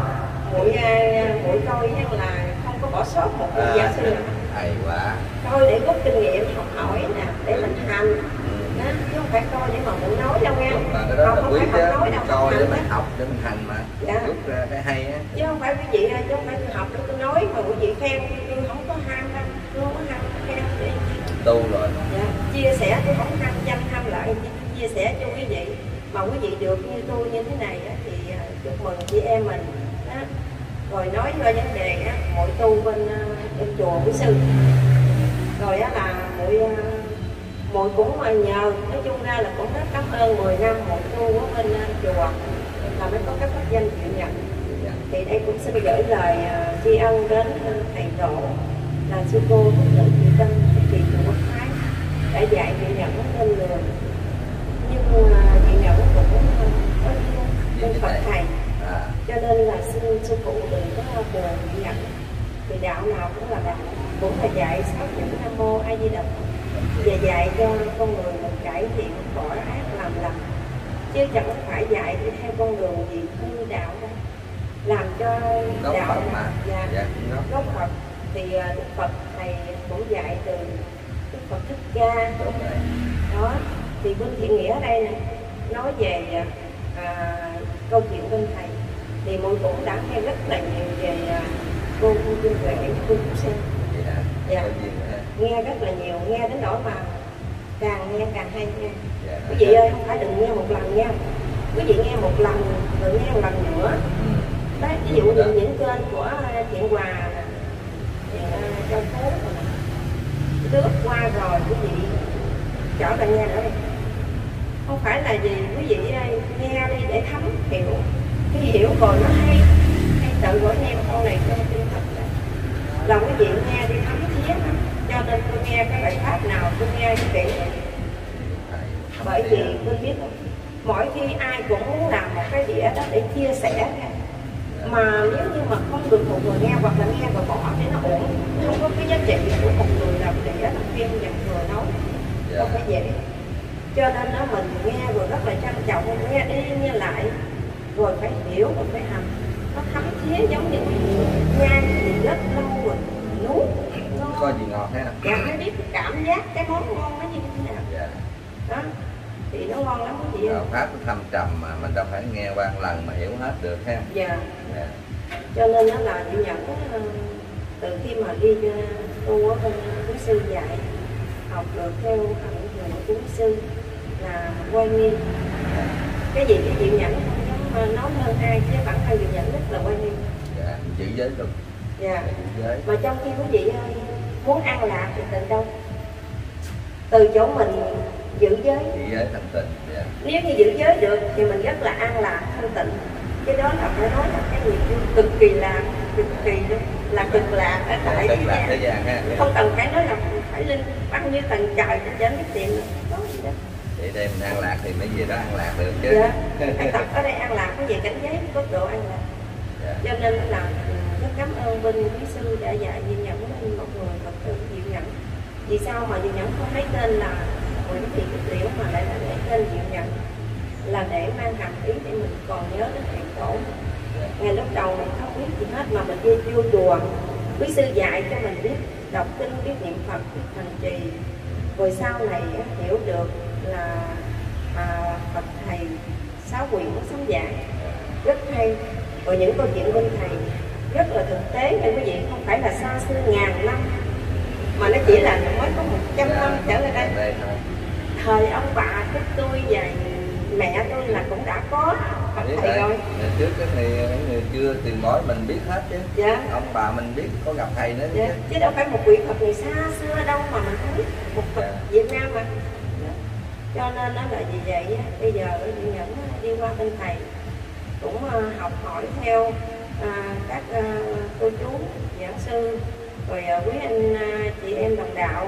bụi coi là không có bỏ sót một người giáo sư nào. Hay quá. Coi để rút kinh nghiệm học hỏi nè, để mình hành đó, chứ không phải coi để mà mình nói đâu nha. Mà cái đó là quý chứ, coi để mình đó. học, để mình hành mà. Dạ. Rút ra cái hay á. Chứ không phải quý vị, chứ không phải tôi học để tôi nói mà quý vị khen, tôi không có ham đâu, tôi không có ham khen để tu rồi. dạ. Chia sẻ tôi không ham danh ham lợi, chia sẻ cho quý vị. Mà quý vị được như tôi như thế này đó, thì chúc mừng chị em mình đó. Rồi nói về vấn đề á, mỗi tu bên chùa của sư, rồi á là mỗi cũng mà nhờ, nói chung ra là cũng rất cảm ơn 10 năm mỗi tu ở bên chùa là mới có các pháp danh chịu nhận. Thì đây cũng xin gửi lời tri ân đến thầy tổ là sư cô Thích Nữ Thị Tân Thị Trường Quốc Thái đã dạy chịu nhận lên người, nhưng chịu nhận cũng có bên Phật thầy. Cho nên là sư phụ đừng có buồn chịu nhận, thì đạo nào cũng là đạo, cũng là dạy 6 chữ Nam Mô A Di Đà Phật và dạy cho con người mình cải thiện bỏ ác làm lành, chứ chẳng phải dạy đi theo con đường gì hư đạo đâu, làm cho gốc đạo Phật mà. Dạ, gốc Phật. Thì Đức Phật thầy cũng dạy từ Đức Phật Thích Ca đó. Thì bên thiện nghĩa ở đây này nói về câu chuyện bên thầy thì mọi cũng đã nghe rất là nhiều về cô Trương Huệ, cô Trúc Sen. Dạ. Nghe rất là nhiều, nghe đến nỗi mà càng nghe càng hay nha. Quý vị ơi, không phải đừng nghe một lần nha, quý vị nghe một lần rồi nghe một lần nữa. Đấy, ví dụ như những kênh của Thiện Hòa, Thiện Châu Phú lướt qua rồi quý vị trở lại nghe nữa đi. Không phải là gì, quý vị nghe đi để thấm hiểu, khi hiểu rồi nó hay tự gọi nghe câu này cho tin thật là quý vị nghe đi thấm thía. Cho nên tôi nghe cái bài pháp nào tôi nghe kỹ, bởi vì tôi biết mỗi khi ai cũng muốn làm một cái gì đó để chia sẻ, mà nếu như mà không được một người nghe hoặc là nghe và bỏ thì nó ổn, không có cái giá trị của một người làm để làm phim dần vừa nói không phải dễ. Cho nên đó mình nghe rồi rất là trân trọng, nghe đi nghe lại rồi phải hiểu rồi phải hành, nó thấm thía giống như nhai thì rất lâu rồi nuốt ngon. Có gì ngọt ha? Dạ, mới biết cảm giác cái món ngon nó như thế nào. Dạ. Đó thì nó ngon lắm quý vị ơi. Pháp nó thâm trầm mà mình đâu phải nghe qua một lần mà hiểu hết được ha. Dạ. Dạ. Cho nên nó là chịu nhận từ khi mà đi tu ở bên quý sư dạy, học được theo hạnh người của quý sư là quan nghiêm. Cái gì thì chịu nhẫn, không nói hơn ai, chứ bản thân chịu nhẫn rất là quan nghiêm. Dạ, giữ giới được. Dạ. Giữ giới. Mà trong khi quý vị ơi, muốn an lạc thì từ đâu? Từ chỗ mình giữ giới. Giữ giới thanh tịnh. Dạ. Nếu như giữ giới được thì mình rất là an lạc, thanh tịnh. Cái đó là phải nói là cái gì cực kỳ là cực lạc ở tại thế gian ha. Không cần phải nói là phải lên bao nhiêu tầng trời để đến cái tiền đó gì đó. Để đây mình an lạc thì mấy gì đó an lạc được chứ. Dạ. Cái tập ở đây an lạc cái gì cảnh giới có độ an lạc. Dạ. Cho nên là rất cảm ơn bên quý sư đã dạy Diệu Nhẫn nên một người Phật tử Diệu Nhẫn. Vì sao mà Diệu Nhẫn không lấy tên là Nguyễn Thị Bích Liễu mà lại là lấy tên Diệu Nhẫn, là để mang hàm ý để mình còn nhớ đến thầy tổ. Ngày lúc đầu mình không biết gì hết mà mình đi vô chùa, quý sư dạy cho mình biết đọc kinh, biết niệm Phật, biết hành trì. Rồi sau này hiểu được là Phật thầy Sáu Quyền có sống giảng rất hay. Rồi những câu chuyện bên thầy rất là thực tế nha quý vị, không phải là xa xưa ngàn năm mà nó chỉ là mới có 100 năm trở lại đây. Thời ông bà của tôi và mẹ tôi là cũng đã có Phật thầy rồi. Ngày trước thì người chưa tiền bối mình biết hết chứ. Dạ. Ông bà mình biết có gặp thầy nữa dạ. Chứ đâu phải một vị Phật người xa xưa đâu mà mình không biết. Một Phật dạ. Việt Nam mà. Dạ. Cho nên nó là vì vậy bây giờ Diệu Nhẫn đi qua bên thầy cũng học hỏi theo các cô chú giảng sư, rồi quý anh chị em đồng đạo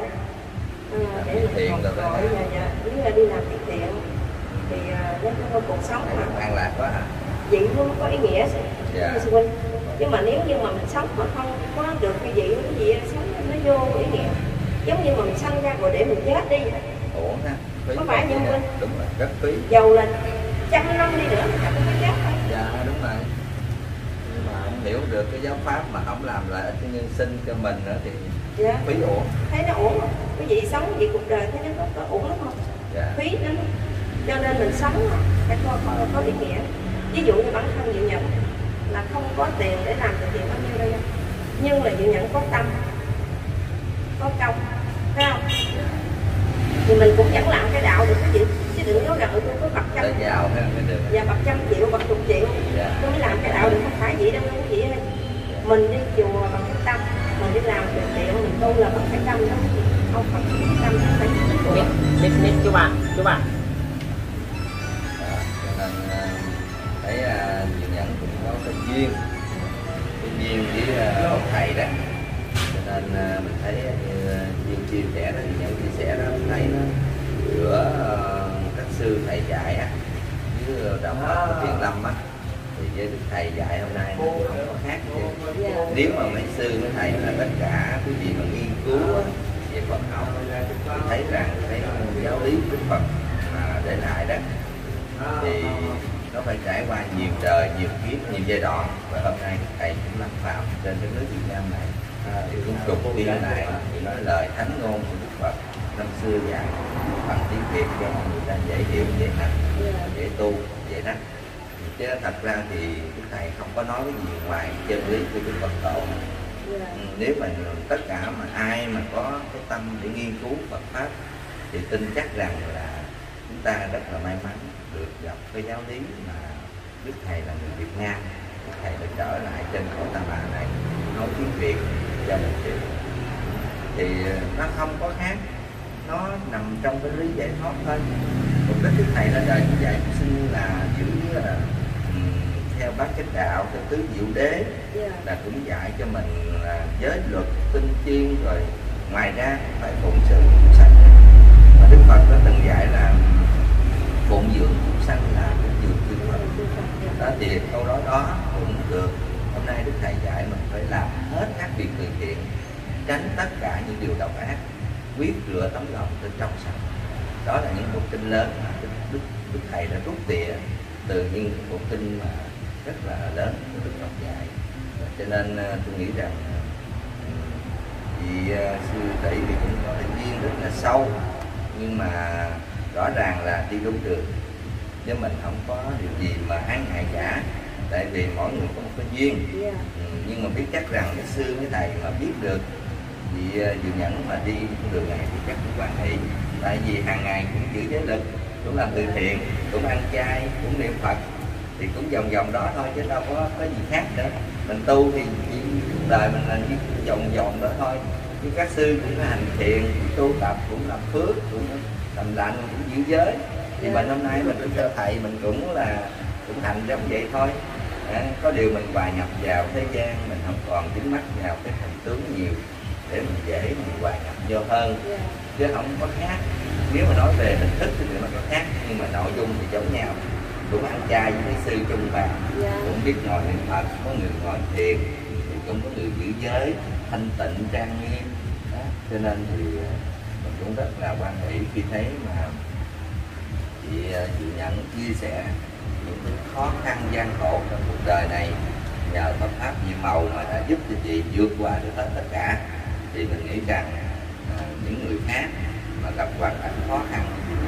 để mình học hỏi và nếu là đi làm thiện thiện thì nói chung cuộc sống mà an lạc quá hả? Vậy nó có ý nghĩa dạ. Sư huynh. Nhưng mà nếu như mà mình sống mà không có được cái gì sống nó vô ý nghĩa, giống như mà mình sanh ra rồi để mình chết đi vậy. Ủa ha? Có phải như huynh? Đúng rồi, rất phí. Dầu là 100 năm đi nữa mình cũng phải chết thôi. Dạ đúng rồi. Nhưng mà không hiểu được cái giáo pháp mà không làm lợi ích cho nhân sinh cho mình nữa thì dạ. Phí uổng. Thấy nó uổng không? Quý vị sống vì cuộc đời thấy nó có uổng lắm không? Dạ. Phí lắm. Cho nên mình sống phải có ý nghĩa. Ví dụ như bản thân Diệu Nhẫn là không có tiền để làm từ thiện bao nhiêu đâu nha. Nhưng là Diệu Nhẫn có tâm, có công, thấy không? Thì mình cũng vẫn làm cái đạo được cái gì. Chứ đừng nói rằng tôi có bạc trăm. Để giàu ha, dạ, bạc trăm triệu, bạc chục triệu. Dạ. Tôi mới làm cái đạo được, không phải vậy đâu quý vị ơi. Mình đi chùa bằng cái tâm, mình đi làm từ thiện, mình tu là bằng cái tâm đó. Không phải cái tâm, không phải cái tâm. Biết chú bạn. Cho nên thấy Diệu Nhẫn cũng có cái duyên với ông thầy đó, cho nên mình thấy như Duyên chia sẻ đó, Diệu Nhẫn chia sẻ đó, mình thấy nó giữa các sư thầy dạy á với đạo Phật của Thiền Lâm á, thì với đức thầy dạy hôm nay nó cũng không có khác gì. Nếu mà mấy sư mấy thầy là tất cả quý vị mà nghiên cứu về Phật học thì thấy rằng cái giáo lý của Phật mà để lại đó thì nó phải trải qua nhiều đời, nhiều kiếp, nhiều giai đoạn, và hôm nay thầy cũng lâm phạm trên cái nước Việt Nam này thì cũng trục tiên lại thì nói lời thánh ngôn của Đức Phật năm xưa dạy bằng tiếng Việt cho người ta dễ hiểu, dễ hành, dễ tu, dễ đắc. Chứ thật ra thì Đức Thầy không có nói cái gì ngoài chân lý của Đức Phật tổ. Nếu mà tất cả mà ai mà có cái tâm để nghiên cứu Phật pháp thì tin chắc rằng là chúng ta rất là may mắn được gặp cái giáo lý mà Đức Thầy là người Việt Nam. Đức Thầy đã trở lại trên cõi Ta Bà này nói tiếng Việt cho một chữ, thì nó không có khác, nó nằm trong cái lý giải thoát thôi. Mục đích Đức Thầy ra đời như vậy xin là giữ theo bát chánh đạo, theo tứ diệu đế, là cũng dạy cho mình là giới luật, tinh chuyên, rồi ngoài ra phải phụng sự chúng sanh. Và Đức Phật đã từng dạy là phụng dưỡng chúng sanh là phụng dưỡng chư Phật. Đó thì câu nói đó cũng được. Hôm nay Đức Thầy dạy mình phải làm hết các việc từ thiện, tránh tất cả những điều độc ác, quyết rửa tấm lòng trên trong sạch. Đó là những bộ kinh lớn mà Đức Thầy đã rút tỉa từ những bộ kinh mà rất là lớn của Đức Phật dạy. Cho nên tôi nghĩ rằng vị sư tỷ thì cũng có cái duyên rất là sâu, nhưng mà rõ ràng là đi đúng đường, chứ mình không có điều gì mà ái ngại cả. tại vì mỗi người có một cái duyên. Nhưng mà biết chắc rằng cái sư cái thầy mà biết được vị Diệu Nhẫn mà đi con đường này thì chắc cũng quan hệ, tại vì hàng ngày cũng giữ giới lực, cũng làm từ thiện, cũng ăn chay, cũng niệm Phật, thì cũng vòng vòng đó thôi chứ đâu có gì khác nữa. Mình tu thì đời mình là vòng vòng đó thôi, chứ các sư cũng có hành thiện, tu tập, cũng làm phước, cũng làm lành, cũng giữ giới. Thì bệnh hôm nay mình cũng theo thầy, mình cũng hành giống vậy thôi. Có điều mình hòa nhập vào thế gian, mình không còn dính mắc vào cái hình tướng nhiều, để mình dễ mình hòa nhập vô hơn, chứ không có khác. Nếu mà nói về hình thức thì nó có khác, nhưng mà nội dung thì giống nhau, cũng ăn chay với sư chung bàn, cũng biết ngồi niệm Phật, có người ngồi thiền, thì cũng có người giữ giới thanh tịnh trang nghiêm đó. Cho nên thì mình cũng rất là hoan hỷ khi thấy mà chị Diệu Nhẫn chia sẻ những cái khó khăn gian khổ trong cuộc đời này, nhờ Phật pháp nhiệm màu mà đã giúp cho chị vượt qua được hết tất cả. Thì mình nghĩ rằng những người khác mà gặp hoàn cảnh khó khăn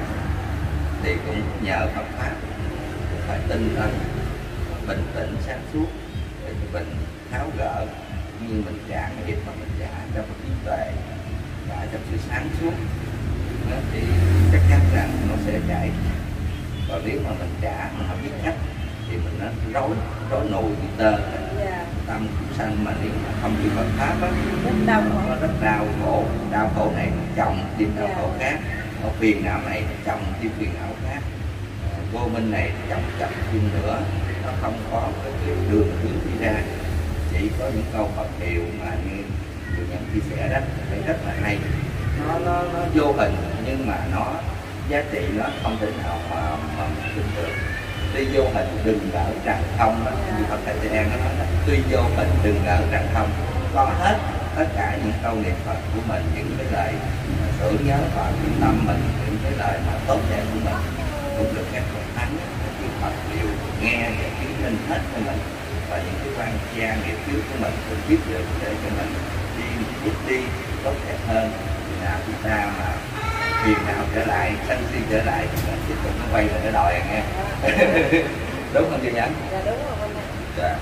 thì cũng nhờ Phật pháp phải tinh thần bình tĩnh sáng suốt để mình tháo gỡ, như mình trả cái nghiệp mà mình trả trong một trí tuệ, trả trong sự sáng suốt đó, thì chắc chắn rằng nó sẽ chạy. Còn nếu mà mình trả mà không biết cách thì mình nó rối nùi như tơ, tâm cũng sanh. Mà nếu mà không chịu Phật pháp á, nó rất đau khổ này chồng thêm đau khổ khác, có phiền não này chồng thêm phiền não khác, vô minh này chồng thêm nữa, nó không có cái đường hướng đi ra. Chỉ có những câu Phật hiệu mà như Diệu Nhẫn chia sẻ đó, thấy rất là hay. Nó vô hình nhưng mà nó giá trị nó không thể nào mà tin được. Tuy vô hình đừng ngỡ rằng không, như Phật Thầy An nó nói là tuy vô hình đừng ngỡ rằng không, có hết tất cả những câu niệm Phật của mình, những cái lời tưởng nhớ vào trong tâm mình, những cái lời mà tốt đẹp của mình cũng được các bậc thánh chư Phật đều nghe và chứng minh hết cho mình. Và những cái quan gia nghiệp trước của mình cũng biết được để cho mình đi tốt đẹp hơn. Thì nào chúng ta mà phiền não trở lại, sân si trở lại thì mình tiếp tục nó quay lại cái đòi nghe. Đúng không chị Nhẫn? Dạ đúng rồi anh. Dạ.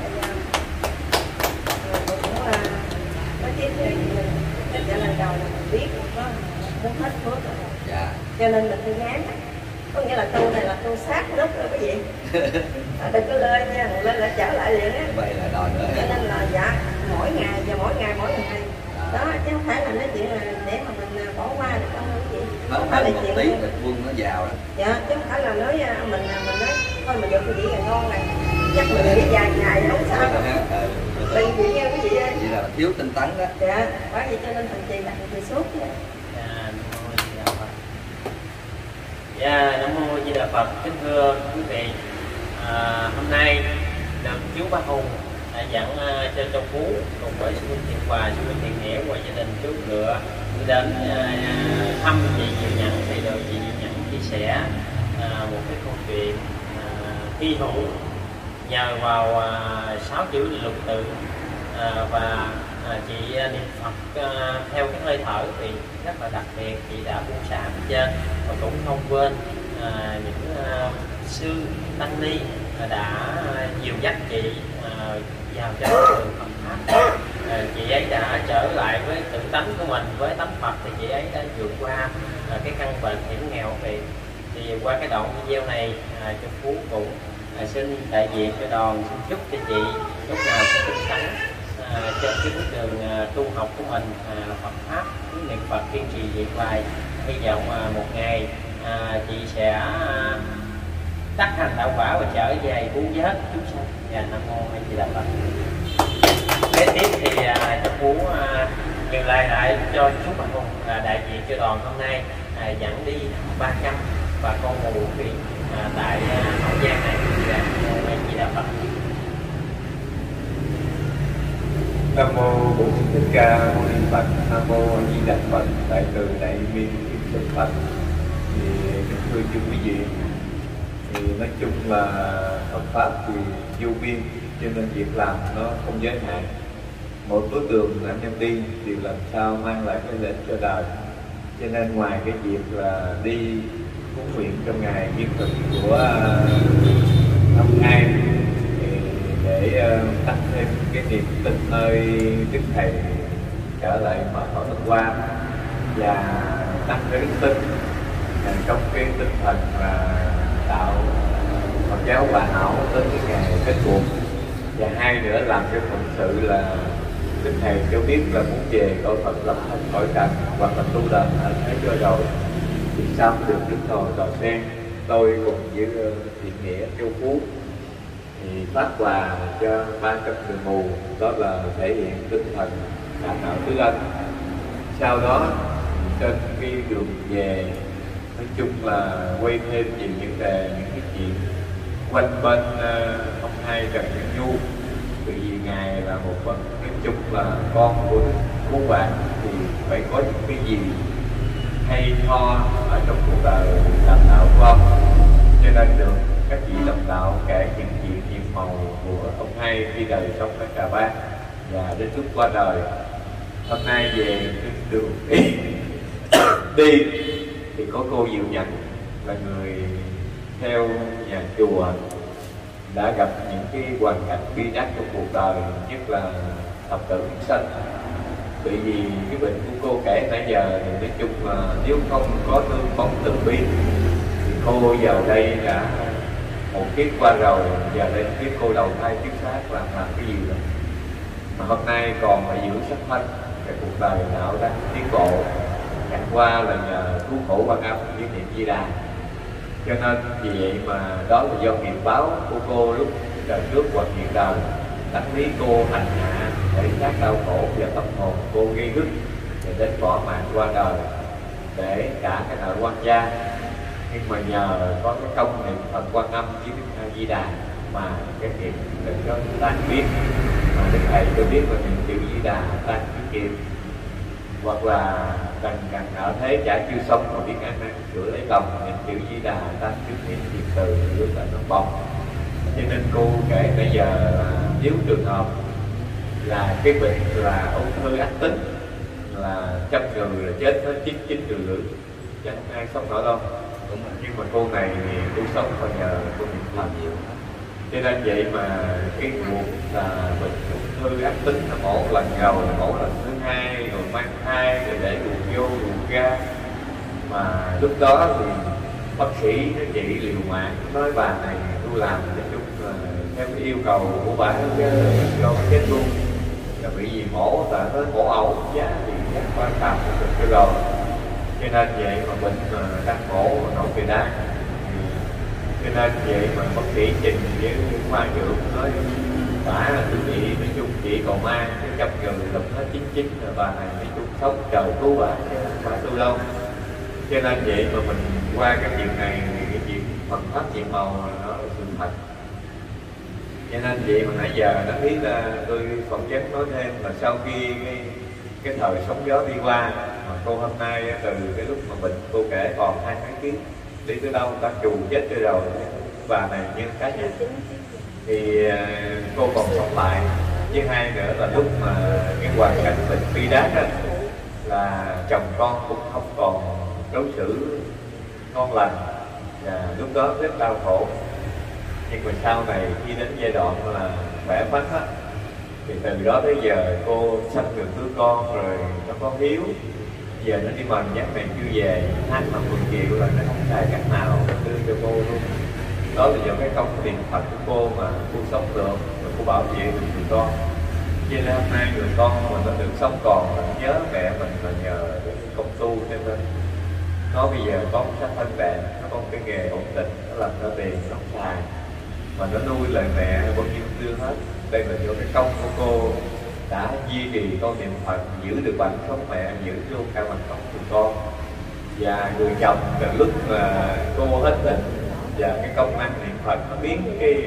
Cũng là nói tiếp thì mình trả lời đầu là mình biết có muốn hết phước rồi. Dạ. Cho nên mình phải gán. Có nghĩa là tu này là tu sát lúc rồi quý vị. Đừng có lên nha, lên lại trở lại liền á. Vậy là đòi nữa. Cho nên là dạ mỗi ngày và mỗi ngày. Đó chứ không phải là nói chuyện là để mà mình bỏ qua được đâu quý vị. Không phải là chuyện tí là quân nó vào đó. Dạ chứ không phải là nói mình nói thôi mà được cái gì là ngon này. Chắc mình đi vài ngày không sao. Đừng chuyện nghe quý vị ơi. Vậy là thiếu tinh tấn đó. Dạ, bởi vì cho nên thành trì đặt người suốt vậy. Dạ, Nam Mô Di Đà Phật. Kính thưa quý vị, hôm nay được chú Ba Hùng đã dẫn cho Châu Phú cùng với sư huynh Thiện Hòa, sư huynh Thiện Nghĩa và gia đình chú Ngựa đến thăm chị Diệu Nhẫn. Thì được chị Diệu Nhẫn chia sẻ một cái câu chuyện hy hữu nhờ vào 6 chữ lục tự và chị niệm Phật theo cái hơi thở thì rất là đặc biệt. Chị đã buông xả bên trên và cũng không quên những sư tăng ni đã dìu dắt chị vào trên đường Phật pháp. Chị ấy đã trở lại với tự tánh của mình, với tánh Phật, thì chị ấy đã vượt qua cái căn bệnh hiểm nghèo về. Thì qua cái đoạn video này, Châu Phú cũng xin đại diện cho đoàn xin chúc cho chị lúc nào cũng tinh tấn trên cái bước đường tu học của mình, Phật pháp, niệm Phật kiên trì vậy hoài. Hy vọng một ngày chị sẽ đắc thành đạo quả và trở về cứu vớt chúng sanh. Và Nam Mô A Di Đà Phật. Kế tiếp thì Châu Phú nhường lại cho chú Bà Hùng đại diện cho đoàn hôm nay dẫn đi 300 và con ngủ viện tại Hậu Giang này. Và Nam Mô A Di Đà Phật. Nam mô Bổn Sư Thích Ca Mâu Ni Phật. Nam mô A Di Đà Phật. Đại từ đại bi Đức Phật. Thì kính thưa chư quý vị, thì nói chung là Phật pháp thì vô biên, cho nên việc làm nó không giới hạn. Một đối tượng làm nhân đi thì làm sao mang lại cái lợi ích cho đời. Cho nên ngoài cái việc là đi cúng nguyện trong ngày viên thực của năm nay, thì để tăng thêm cái niềm tin nơi Đức Thầy trở lại mở khẩu Tân Hoa, và tăng cái đức tin trong cái tinh thần tạo Phật giáo hòa hảo tới cái ngày kết cuộc. Và hai nữa làm cái phận sự là Đức Thầy cho biết là muốn về cõi Phật lập thân cõi trần hoặc là tu đền ở thế giới rồi thì sao được đứng ngồi tòa sen. Tôi cùng với thiện nghĩa Châu Phú thì phát quà cho 300 người mù, đó là thể hiện tinh thần đạo đạo tứ ân. Sau đó trên cái đường về nói chung là quay thêm về những cái chuyện quanh bên ông hai Trần Nhân Du, bởi vì ngài là một bậc nói chung là con của Phú Vạn thì phải có những cái gì hay ho ở trong cuộc đời làm đạo của ông, cho nên được các vị đồng đạo kể những chuyện nhiệm màu của ông hai khi đời sống ở Trà Bang và đến lúc qua đời. Hôm nay về đường đi thì có cô Diệu Nhận là người theo nhà chùa đã gặp những cái hoàn cảnh bi đát trong cuộc đời, nhất là thập tử nhất sinh. Bởi vì cái bệnh của cô kể nãy giờ thì nói chung là nếu không có thương bóng từ bi thì cô vào đây đã một kiếp qua rồi, giờ đây kiếp cô đầu thai kiếp khác làm cái gì rồi mà hôm nay còn phải giữ sắc thân. Cái cuộc đời đạo đang tiến bộ, chẳng qua là nhờ cứu khổ Quan Âm với niệm Di Đà. Cho nên vì vậy mà đó là do nghiệp báo của cô lúc đời trước hoặc hiện đời đánh lý cô hành hạ để giác đau khổ và tâm hồn cô gây rứt, để đến bỏ mạng qua đời để trả cái nợ quan gia. Nhưng mà nhờ có cái công niệm Phật Quan Âm với Đức A Di Đà mà cái nghiệp đừng cho tan biến, mà Đức Thầy cho biết là niệm chữ Di Đà tan cái nghiệp, hoặc là cần ở thế trả chưa xong mà biết ăn năn sửa lấy lòng, niệm chữ Di Đà tan trước niệm diệt từ lúc là nó bóng. Cho nên cô kể bây giờ là nếu trường hợp là cái bệnh là ung thư ác tính là 100 người là chết hết 99 người lưỡi, chẳng ai sống nổi đâu. Nhưng mà cô này thì cô sống còn nhờ cô niệm Phật nhiều. Cho nên vậy mà cái cuộc là bệnh ung thư ác tính là mổ lần đầu, mổ lần thứ hai, rồi mang thai, rồi để ruột vô ruột ra. Mà lúc đó thì bác sĩ nó trị liều mạng, nói bà này tôi làm nói chung là theo cái yêu cầu của bà cho chết luôn. Là bị gì mổ là nó mổ ẩu giá thì rất quan trọng cho rồi. Cho nên vậy mà bệnh đang mổ nổi về đá. Cho nên vậy mà bác sĩ trình với khoa trưởng nói bà là tôi nghĩ nói chung chỉ còn mang cái 100 người lập hết 99 là bà này nói chung sống trời cứu bà chứ không phải tôi đâu. Cho nên vậy mà mình qua cái chuyện này thì cái chuyện phần pháp chuyện màu nó là sự thật. Cho nên vậy mà nãy giờ đã biết là tôi phỏng vấn nói thêm là sau khi cái thời sóng gió đi qua mà cô hôm nay từ cái lúc mà bệnh cô kể còn 2 tháng ký đi tới đâu ta trù chết rồi bà này như cá nhân thì cô còn sống lại. Với hai nữa là lúc mà cái hoàn cảnh bệnh bi đát đó là chồng con cũng không còn đối xử ngon lành và lúc đó rất đau khổ. Nhưng mà sau này khi đến giai đoạn là khỏe khoắn á thì từ đó tới giờ cô sanh được đứa con rồi nó có hiếu, giờ nó đi mần nhắc này chưa về tháng mà 10 triệu là nó không xài cách nào đưa cho cô luôn. Đó là do cái công tiền Phật của cô mà cô sống được và cô bảo vệ được người con. Cho nên hôm nay người con mà nó được sống còn nó nhớ mẹ mình là nhờ cái công tu. Cho nên nó bây giờ có một sắc thân đẹp, nó có một cái nghề ổn định, nó làm ra tiền nó không xài mà nó nuôi lời mẹ bao nhiêu tương hết. Đây là do cái công của cô đã duy trì con niệm Phật, giữ được bản sống mẹ, giữ luôn cả bản sống của con. Và người chồng từ lúc mà cô hết bệnh và cái công năng niệm Phật nó biến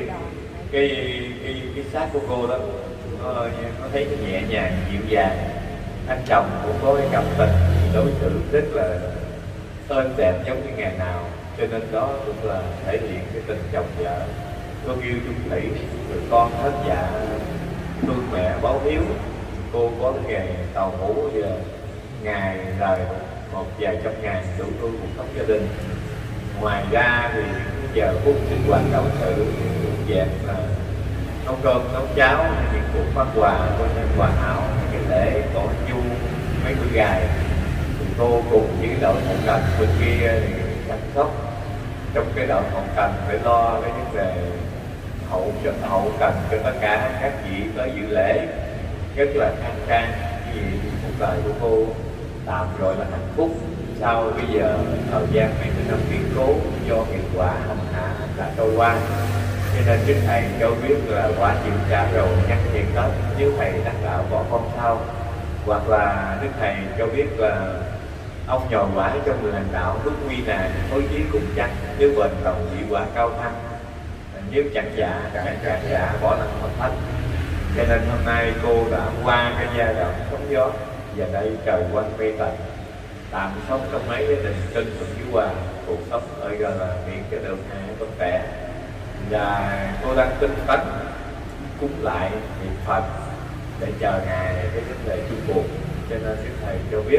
cái xác của cô đó nó thấy nó nhẹ nhàng dịu dàng. Anh chồng cũng có cái cảm tình đối xử rất là ơn đẹp giống như ngày nào. Cho nên đó cũng là thể hiện cái tình chồng vợ thương yêu chung thủy, người con hết dạ thương mẹ báo hiếu. Cô có cái nghề tàu hũ giờ ngày đời một vài trăm ngàn đủ nuôi cuộc sống gia đình. Ngoài ra thì giờ phút sinh hoạt đạo sự dạng là nấu cơm nấu cháo, những cuộc phát quà có những quà hảo, những cái lễ tổ chu mấy bữa gài, thì cô cùng với cái đội hậu cần bên kia thì chăm sóc trong cái đội hậu cần phải lo cái vấn đề hậu cần cho tất cả các vị tới dự lễ rất là khang trang. Như vậy cuộc đời của cô tạm gọi là hạnh phúc. Sau bây giờ thời gian mấy năm biến cố do hiệu quả hồng hạ đã trôi qua, cho nên chính thầy cho biết là quả chịu trả rồi nhắc chuyện đó, nếu thầy đắc đạo bỏ con sau, hoặc là đức thầy cho biết là ông nhồi quả cho người hành đạo lúc nguy nạn phối chí cùng chắc, nếu bền lòng dị quả cao thăng, nếu chẳng dạ bỏ lặng Phật thánh. Cho nên hôm nay cô đã qua cái giai đoạn sóng gió, và đây trời quanh mây tạnh, tạm sống trong mấy gia đình tinh thuận với hòa, cuộc sống ở gọi là miễn cho được hai con trẻ. Và cô đang tinh tấn cúng lại niệm Phật để chờ ngày cái vấn đề chung cuộc. Cho nên đức thầy cho biết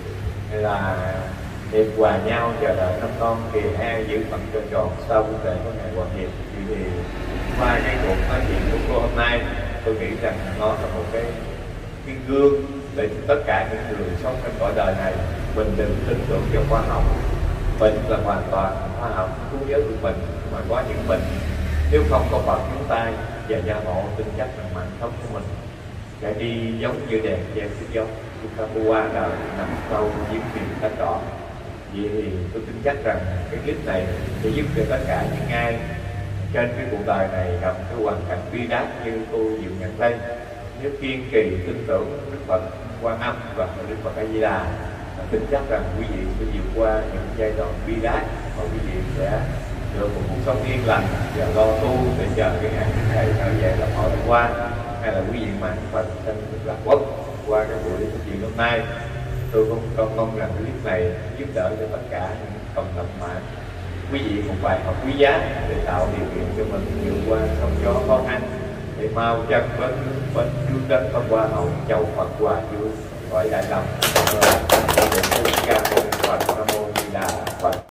là niệm hòa nhau chờ đợi năm con kỳ an giữ phận cho tròn sau vấn đề có ngày hòa hiệp. Thì qua cái cuộc nói chuyện của cô hôm nay, tôi nghĩ rằng nó là một cái gương để tất cả những người sống trong cõi đời này mình đừng tin tưởng vào khoa học. Bệnh là hoàn toàn khoa học cứu giới của mình, mà có những bệnh nếu không có Phật chúng ta và gia hộ tin chắc rằng mạng sống của mình sẽ đi giống như đèn gieo sức giống. Chúng ta qua đời nằm sâu giếm tìm cách rõ. Vậy thì tôi tin chắc rằng cái clip này sẽ giúp cho tất cả những ai trên cái cuộc đời này gặp cái hoàn cảnh bi đát như cô vừa nhận đây, nếu kiên trì tin tưởng Đức Phật Quan Âm và Đức Phật A Di Đà, tin chắc rằng quý vị sẽ vượt qua những giai đoạn bi đát và quý vị sẽ được một cuộc sống yên lành và lo tu để chờ cái ngày thầy trở về là họ đi qua, hay là quý vị mạng Phật sanh lạc quốc. Qua cái buổi nói chuyện hôm nay, tôi cũng mong rằng clip này giúp đỡ cho tất cả những cộng đồng mạng quý vị một bài học quý giá để tạo điều kiện cho mình vượt qua sóng gió khó khăn, để mau chân bên trước đất thông qua hậu châu Phật hòa dương khỏi đại lòng. Nam mô Di Đà Phật.